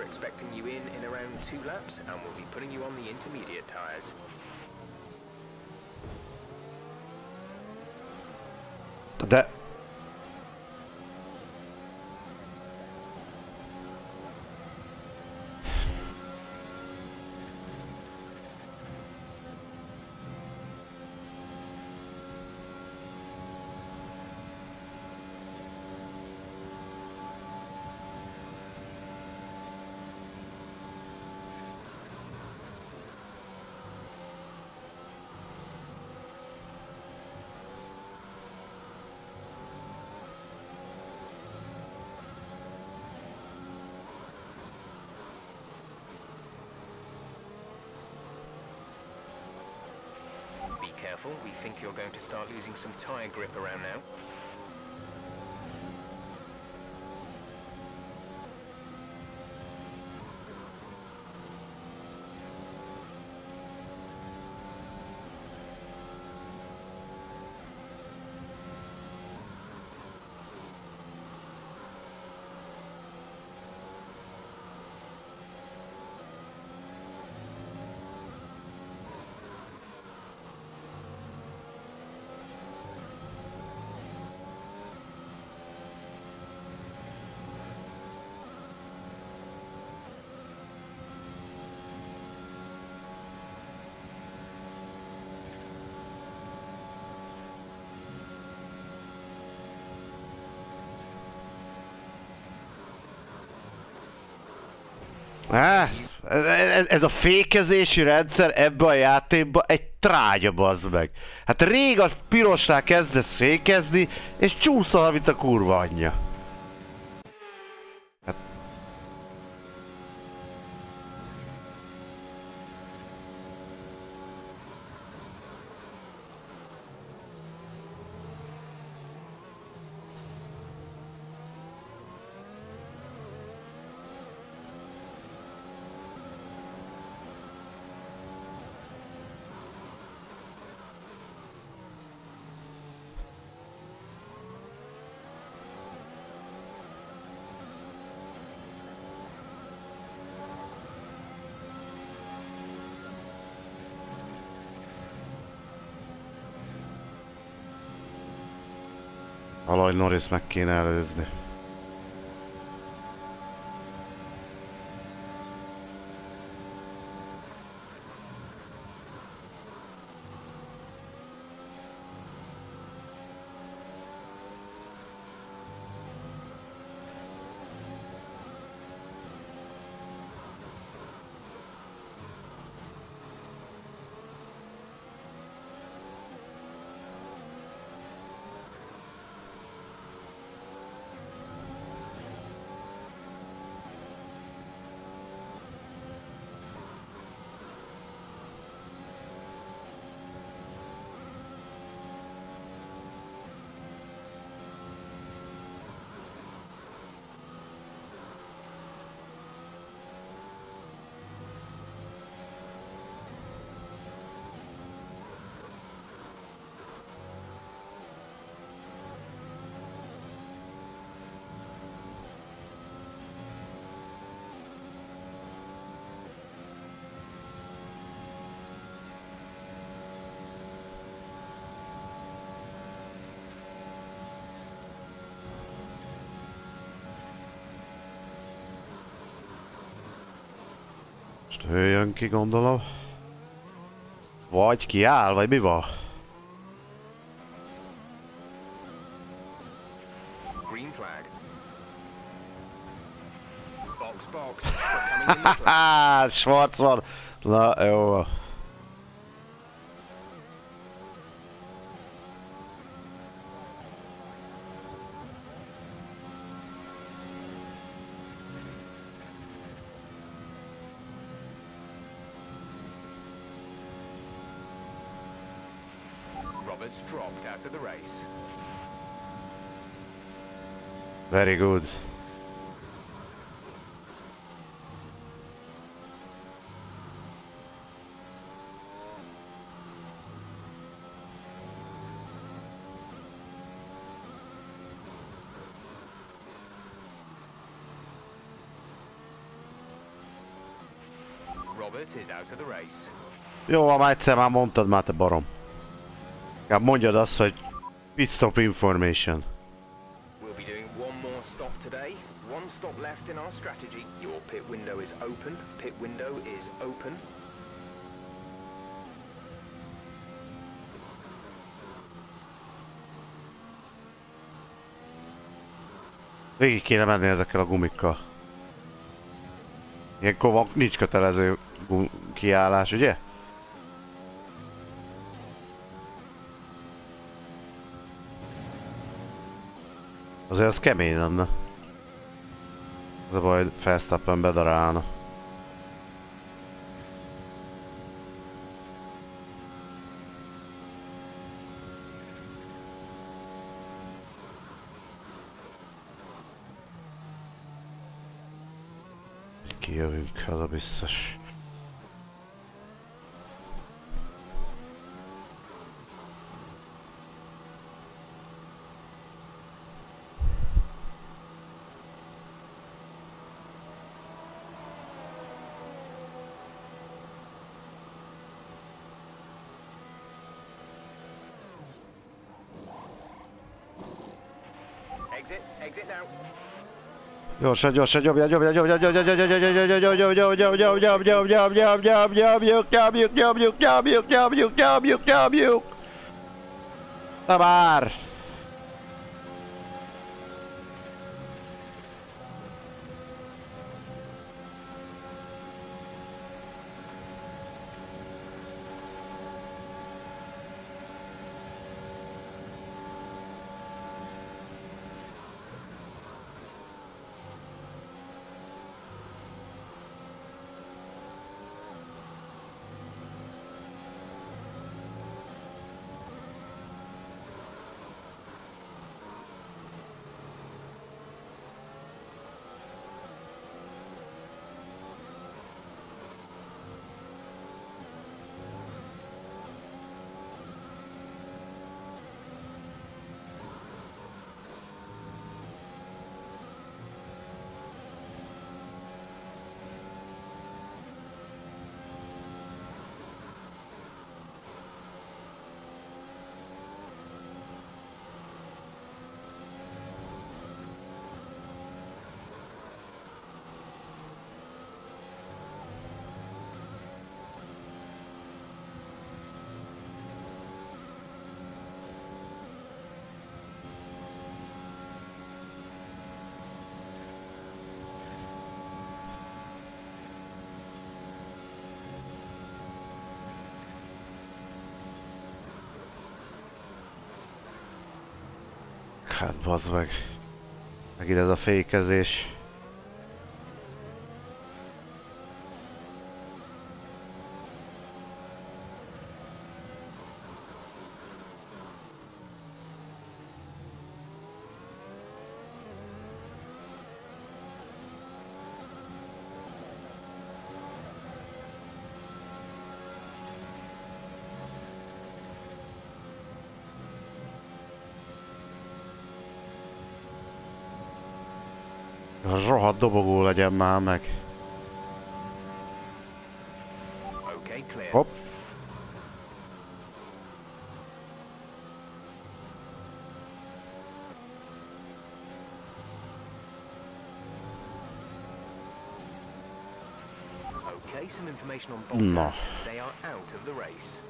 expecting you in in around two laps, and we'll be putting you on the intermediate tyres. De... Careful, we think you're going to start losing some tyre grip around now. Á, ez a fékezési rendszer ebbe a játékban egy trágya, bazd meg. Hát rég a pirosnál kezdesz fékezni, és csúszol, mint a kurva anyja. Hát... Valahogy Norris meg kéne előzni. Most ő jön ki, gondolom. Vagy kiáll, vagy mi van? Green flag. Box, box. We're coming in this lap. Haha, Schwarz van. Na, jó. Roberts dropped out of the race. Very good. Robert is out of the race. Jó, már egyszer már mondtad már, te barom. Ja, mondjad azt, hogy pit stop information. We'll be doing one more stop today. One stop left in our strategy. Your pit window is open. Pit window is open. Végig kéne menni ezekkel a gumikkal. Ilyenkor van, nincs kötelező kiállás, ugye? Azért az kemény lenne. Az a baj, hogy Verstappen bedarálna. Kijövünk, az a biztos. Exit, exit now. Gyorsan, gyorsan, nyomja, nyomja, nyomja, nyomja, nyomja, nyomja, nyomja, nyomja, nyomja, nyomja, nyomja, nyomja, nyomjuk, nyomjuk, nyomjuk, nyomjuk, nyomjuk, nyomjuk, nyomjuk! Na már! Hát bazd meg. Megint ez a fékezés. A rohadt dobogó legyen már meg. Okay, clear. Hopp. Okay, some information on Bottas. No. They are out of the race.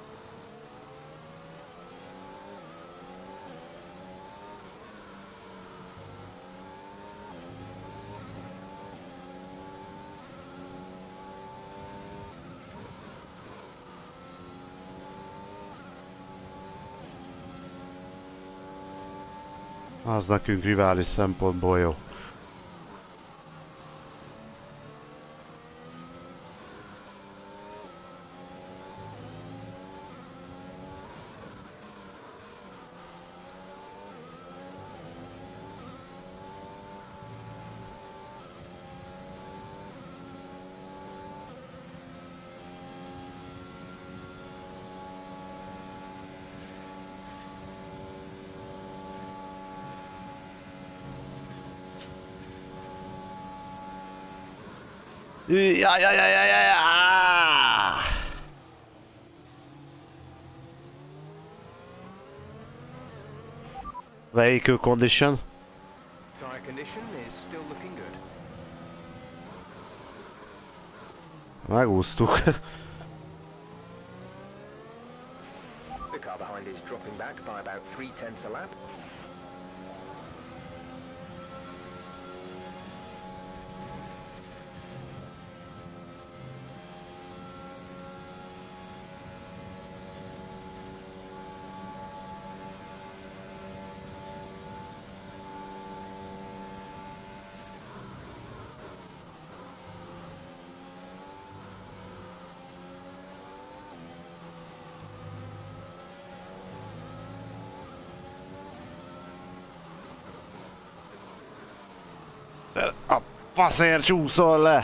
Az nekünk rivális szempontból jó. Ja, ja, ja, ja, ja, ja. Vehicle condition. Tire condition is still looking good. Megúsztuk. The car behind is dropping back by about three tenths a lap. A faszért csúszol le!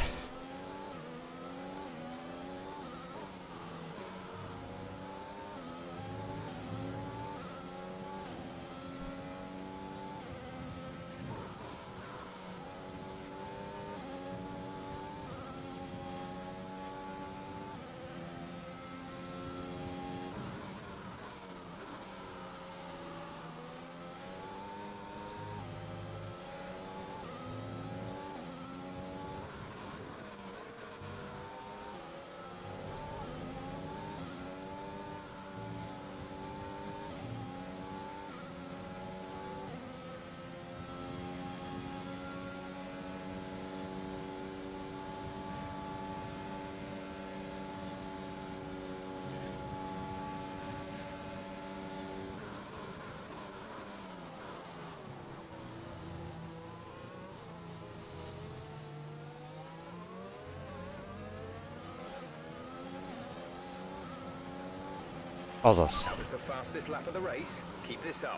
Azaz. That was the fastest lap of the race. Keep this up.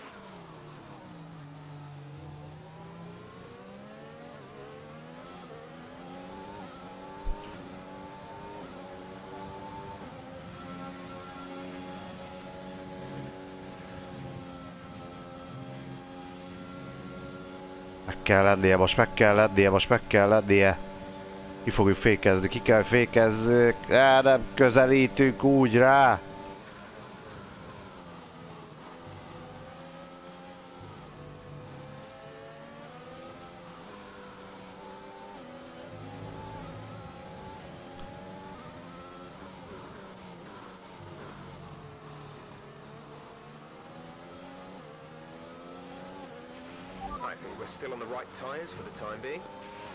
Meg kell lennie, most meg kell lennie, most meg kell lennie. Ki fogjuk fékezni, ki kell fékezzük. Á, nem közelítünk úgy rá. I think we're still on the right tyres for the time being.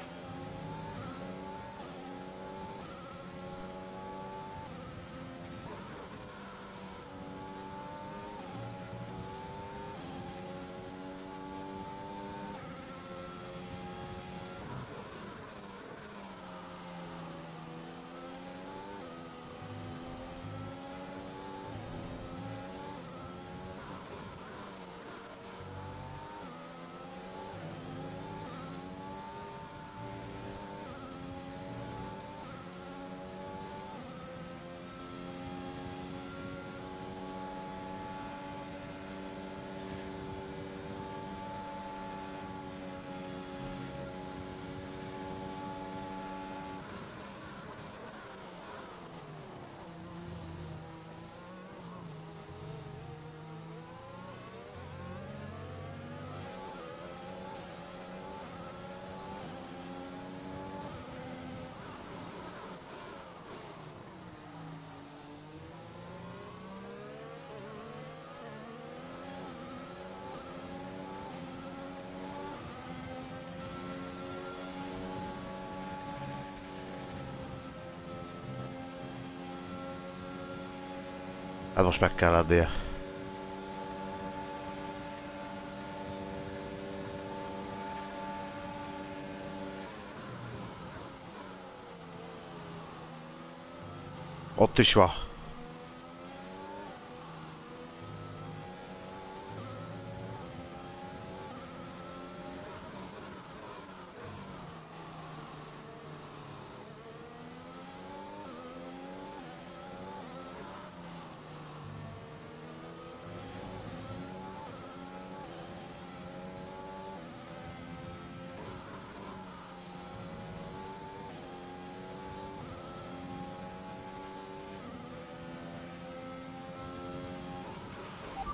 Hát most meg kell lennie. Ott is van.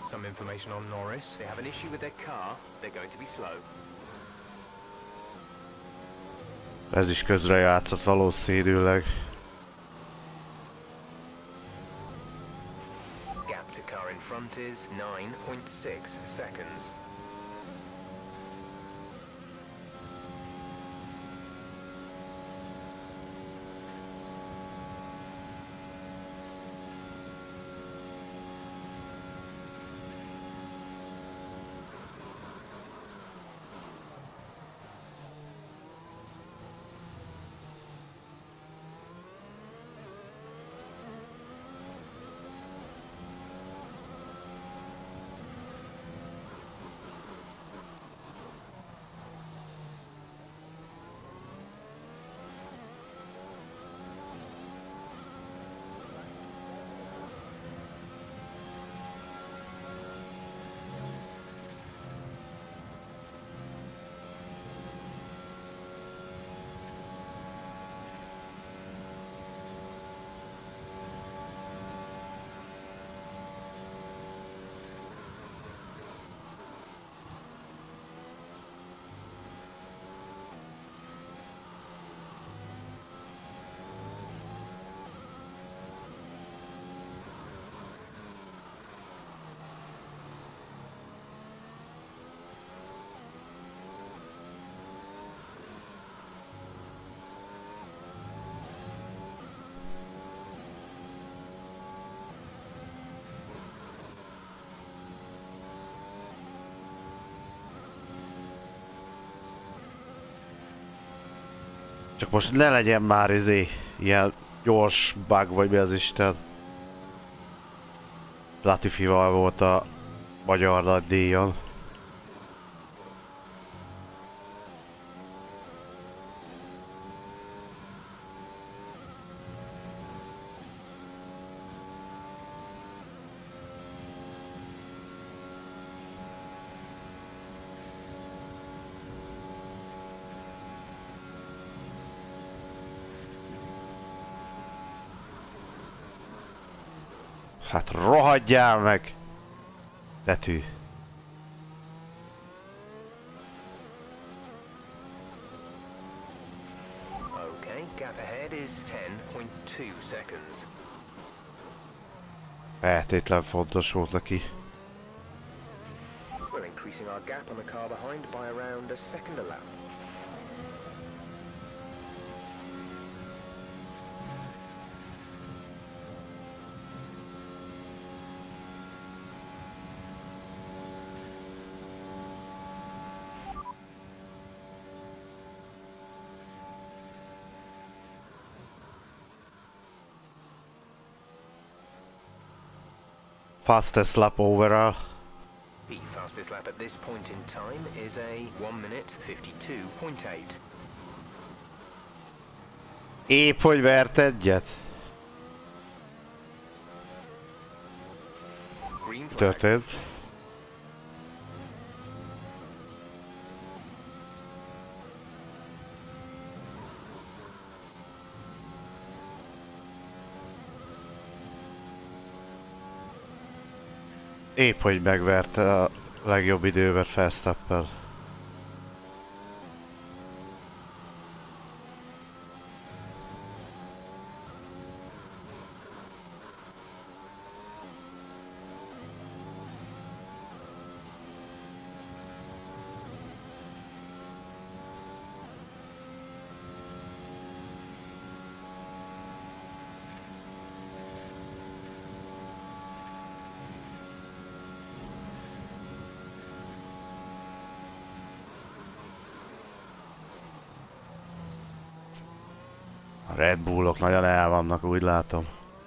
Some information on Norris. They have an issue with their car. They're going to be slow. Ez is közrejátszott valószínűleg. Gap to car in front is nine point six seconds. Csak most ne legyen már izé, ilyen gyors bug vagy mi az Isten. Latifival volt a magyar nagydíjon. Hát rohadjál meg! Betű. Okay, gap ahead is ten point two seconds. Feltétlen fontos volt neki. We're increasing our gap on the car behind by around a second a lap. Fastest lap overall. The fastest lap at this point in time is a one minute fifty-two point eight. Épp hogy vert egyet? Green flag. Történt. Épp hogy megverte a legjobb idővet Verstappen. A Red Bullok nagyon el vannak, úgy látom.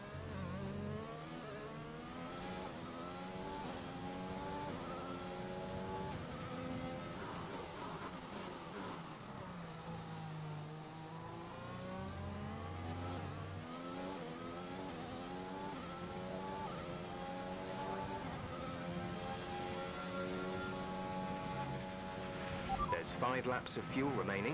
There's five laps of fuel remaining.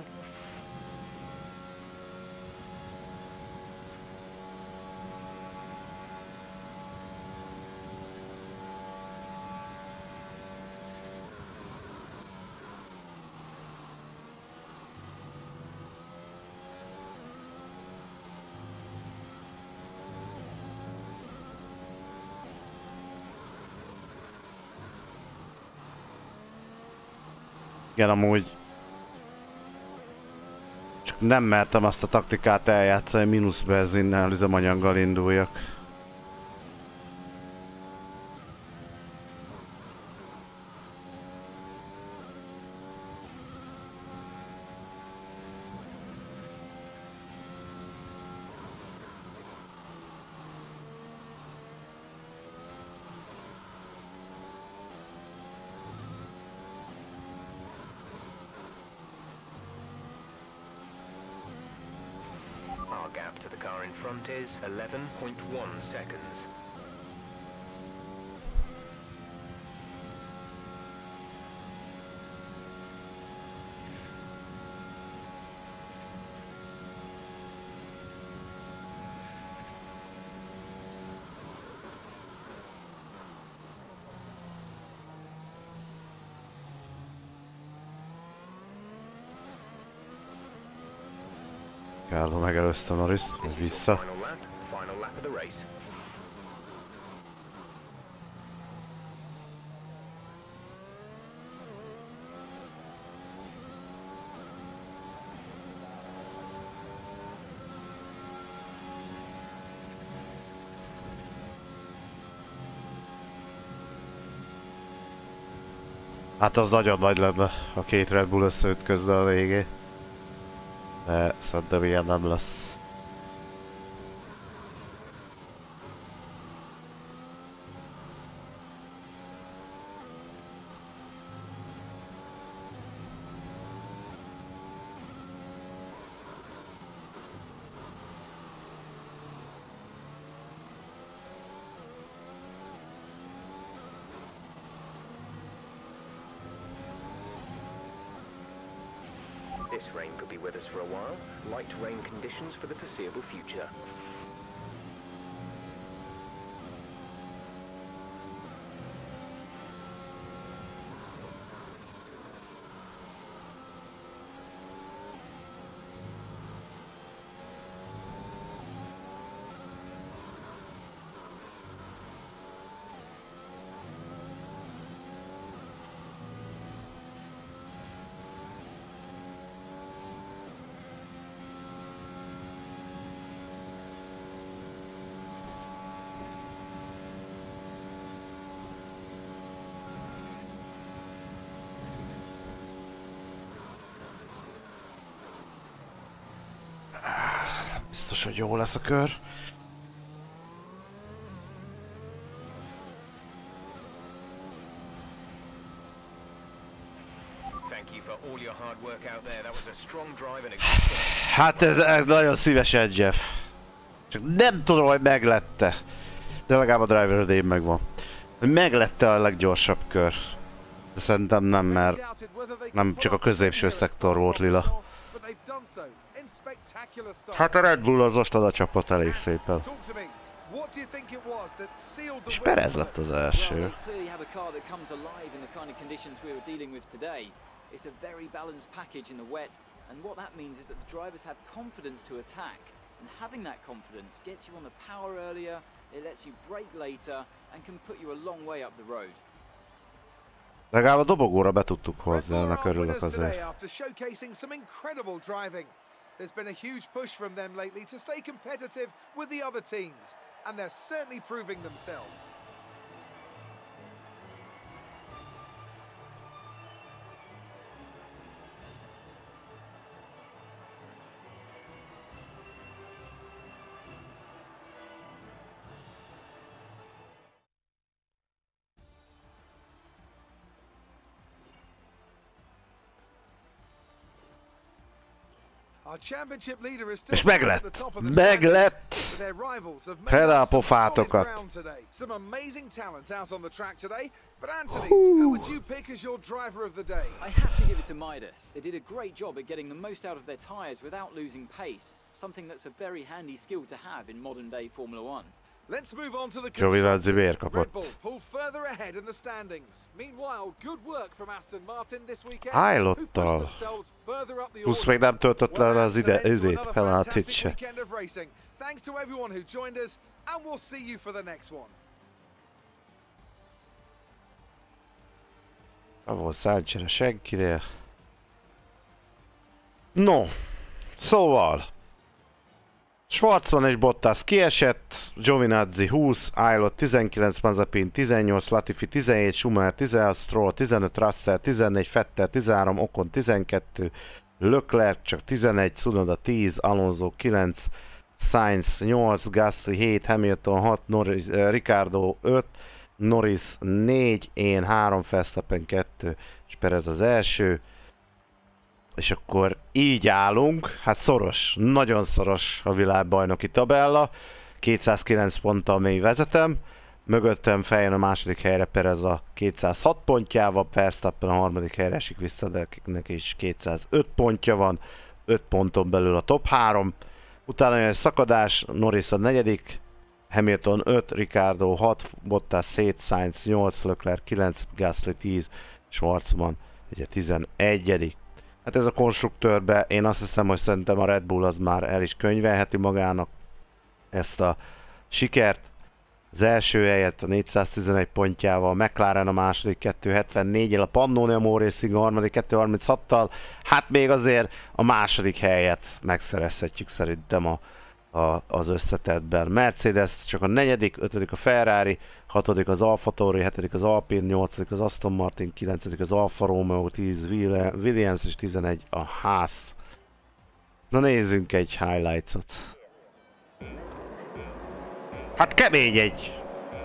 Igen, amúgy csak nem mertem azt a taktikát eljátszani, hogy mínusz benzinnel, üzemanyaggal induljak. Our gap to the car in front is eleven point one seconds. Kárló megelőzte Norris, ez vissza. Final lap, final lap of the race. Hát az nagyon nagy lenne, a két Red Bull összeütközne a végén. De szerintem ilyen nem lesz. This rain could be with us for a while. Light rain conditions for the foreseeable future. Biztos, hogy jó lesz a kör. Thank you for all your hard work out there. That was a strong drive and a good finish. Hát ez, ez nagyon szívesen, Jeff. Csak nem tudom, hogy meglette. De legalább a driver day megvan. Hogy meglette a leggyorsabb kör. De szerintem nem, mert nem csak a középső szektor volt lila. Hát a Red Bull az most oda csapott elég szépen. És Perez lett az első. It's a very balanced package in the wet, and what that means is that the drivers have confidence to attack, and having that confidence gets you on the power earlier, it lets you brake later, and can put you a long way up the road. Legalább a dobogóra be tudtuk hozni, ennek örülök azért. There's been a huge push from them lately to stay competitive with the other teams, and they're certainly proving themselves. És meglett! Meglett! Fel a pofátokat! I have to give it to Midas. They did a great job at getting the most out of their tyres without losing pace, something that's a very handy skill to have in modern day Formula One. Let's move on to the Giovinazzi miért Red kapott? Bull pull further ahead in the standings. Meanwhile, good work from Aston Martin this weekend. Ájlottal. Plusz még nem töltött le az ide, izét, penaltit se. Thanks to everyone who joined us, and we'll see you for the next one. Nem volt száncsere senkinél. No, szóval Schwarzman és Bottas kiesett, Giovinazzi húsz, Aylot tizenkilenc, Mazepin tizennyolc, Latifi tizenhét, Schumacher tizenhat, Stroll tizenöt, Russell tizennégy, Vettel tizenhárom, Ocon tizenkettő, Leclerc csak tizenegy, Tsunoda tíz, Alonso kilenc, Sainz nyolc, Gasly hét, Hamilton hat, Norris, eh, Ricardo öt, Norris négy, én három, Verstappen kettő, és Perez az első. És akkor így állunk, hát szoros, nagyon szoros a világbajnoki tabella, kétszázkilenc ponttal még vezetem, mögöttem feljön a második helyre Perez a kétszázhat pontjával, Verstappen a harmadik helyre esik vissza, de neki is kétszázöt pontja van, öt ponton belül a top három, utána jön egy szakadás, Norris a negyedik, Hamilton öt, Ricardo hat, Bottas hét, Sainz nyolc, Leclerc kilenc, Gasly tíz, Schwarzman ugye tizenegyedik. Hát ez a konstruktőrbe, én azt hiszem, hogy szerintem a Red Bull az már el is könyvelheti magának ezt a sikert. Az első helyet a négyszáztizenegy pontjával, McLaren a második kétszázhetvennégyel, a Pannonium Racing a harmadik kétszázharminchattal, hát még azért a második helyet megszerezhetjük szerintem a, a, az összetettben. Mercedes csak a negyedik, ötödik a Ferrari, hatodik az Alfa Tauri, hetedik az Alpine, nyolcadik az Aston Martin, kilencedik az Alfa Romeo, tíz Williams és tizenegy a Haas. Na nézzünk egy highlights-ot. Hát kemény egy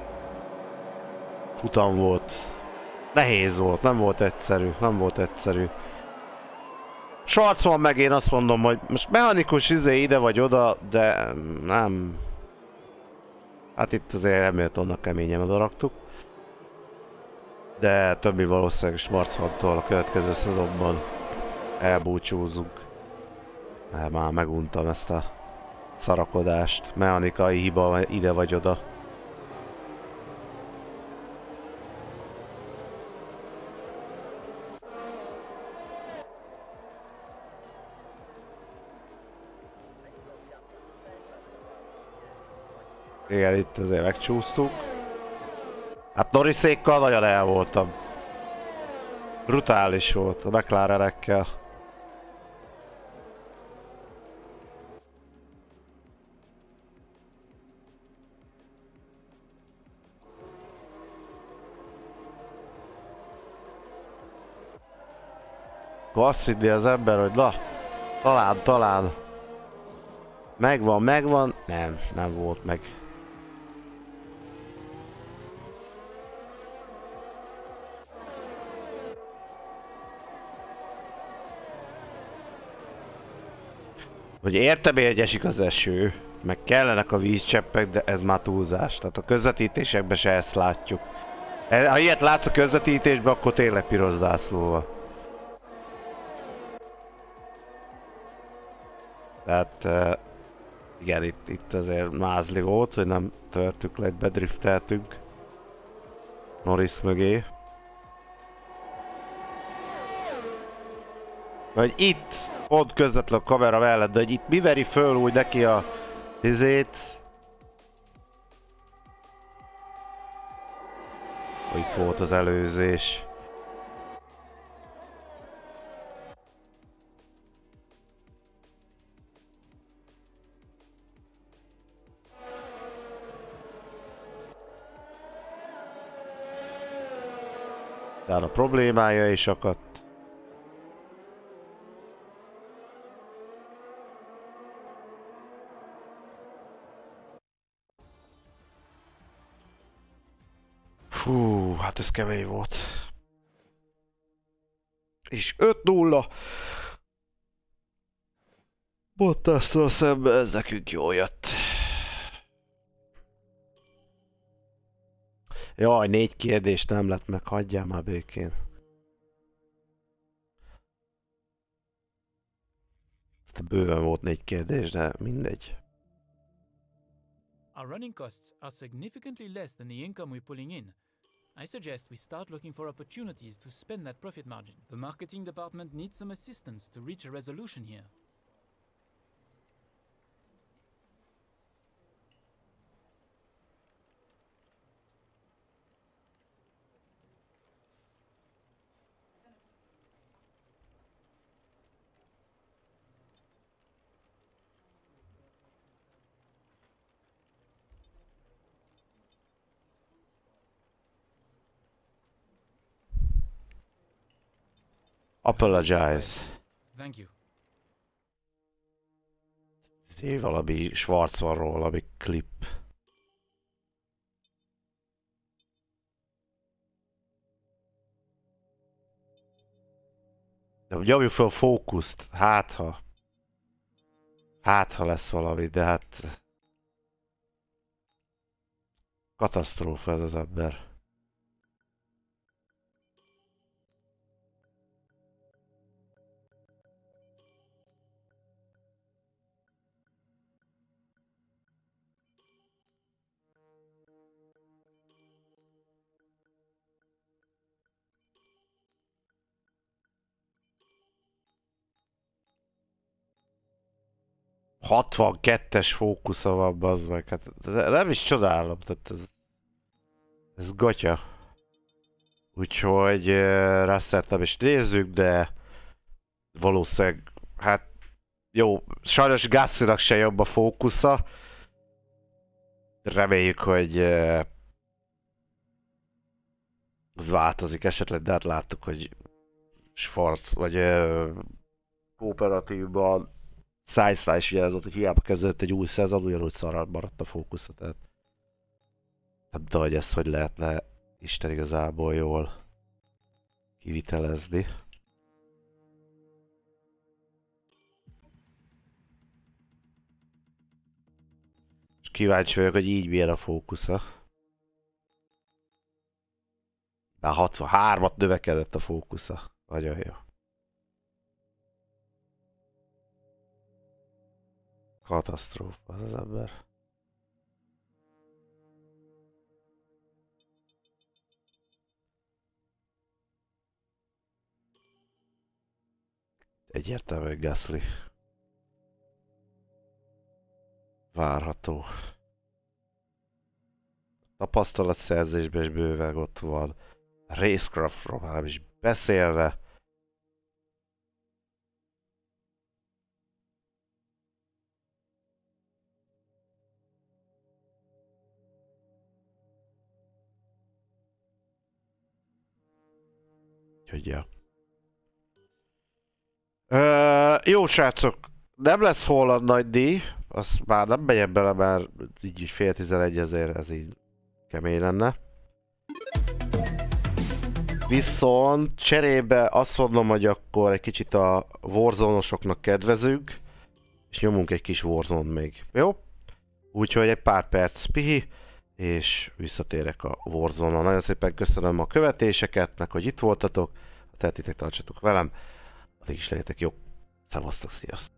futam volt. Nehéz volt, nem volt egyszerű, nem volt egyszerű. Schwarzman meg én azt mondom, hogy most mechanikus izé ide vagy oda, de nem. Hát itt azért Hamiltonnak keményen odaraktuk. De többi valószínűleg Schwarzmantól a következő szezonban elbúcsúzunk. Hát már meguntam ezt a szarakodást. Mechanikai hiba ide vagy oda. Igen, itt azért megcsúsztuk. Hát Norrisékkal nagyon el voltam. Brutális volt a McLarenekkel. Akkor azt hinni az ember, hogy na, talán, talán. Megvan, megvan. Nem, nem volt meg. Hogy értem, hogy esik az eső, meg kellenek a vízcseppek, de ez már túlzás. Tehát a közvetítésekben se ezt látjuk. Ha ilyet látsz a közvetítésben, akkor tényleg piros zászlóval. Tehát igen, itt, itt azért mázli volt, hogy nem törtük le, bedrifteltünk Norris mögé. Vagy itt, pont közvetlen a kamera mellett, de hogy itt mi veri föl úgy neki a izét. Itt volt az előzés. Tehát a problémája is akadt. Fú, hát ez kemény volt. És öt nulla. Bottasszal szemben ez nekünk jól jött. Jaj, négy kérdést nem lett meg, hagyjál már békén. Bőven volt négy kérdés, de mindegy. Our running costs are significantly less than the income we're pulling in. I suggest we start looking for opportunities to spend that profit margin. The marketing department needs some assistance to reach a resolution here. Apologize. Thank you. Ez valami Schwarz van róla, valami klip. De nyomjuk fel a fókuszt, hát ha... Hát ha lesz valami, de hát... Katasztrófa ez az ember. hatvankettes fókusza van, bazd meg, hát nem is csodálom, tehát ez, ez gatya. Úgyhogy uh, Russell nem is nézzük, de valószínűleg, hát jó, sajnos Gaslynak se jobb a fókusza. Reméljük, hogy uh, ez változik esetleg, de hát láttuk, hogy Schwarz, vagy uh, kooperatívban Sainznál is ugye ez volt, hogy hiába kezdődött egy új szezon, ugyanúgy szarral maradt a fókusza, tehát nem tudom, hogy ezt hogy lehetne Isten igazából jól kivitelezni. És kíváncsi vagyok, hogy így milyen a fókusza. Már hatvanhármat növekedett a fókusza. Nagyon jó. Katasztrófa az az ember. Egyértelműen Gasly. Várható. Tapasztalatszerzésben is bőven ott van. Racecraftról már is beszélve. Úgyhogy ja. Ö, jó srácok, nem lesz Holland nagy díj, azt már nem megyek bele, mert így fél tizenegy ezért ez így kemény lenne. Viszont cserébe azt mondom, hogy akkor egy kicsit a Warzone-osoknak kedvezünk, és nyomunk egy kis Warzone még, jó? Úgyhogy egy pár perc pihi, és visszatérek a Warzone-on. Nagyon szépen köszönöm a követéseket, meg hogy itt voltatok, ha tehetitek, tartsatok velem, addig is legyetek jó. Szevasztok, sziasztok!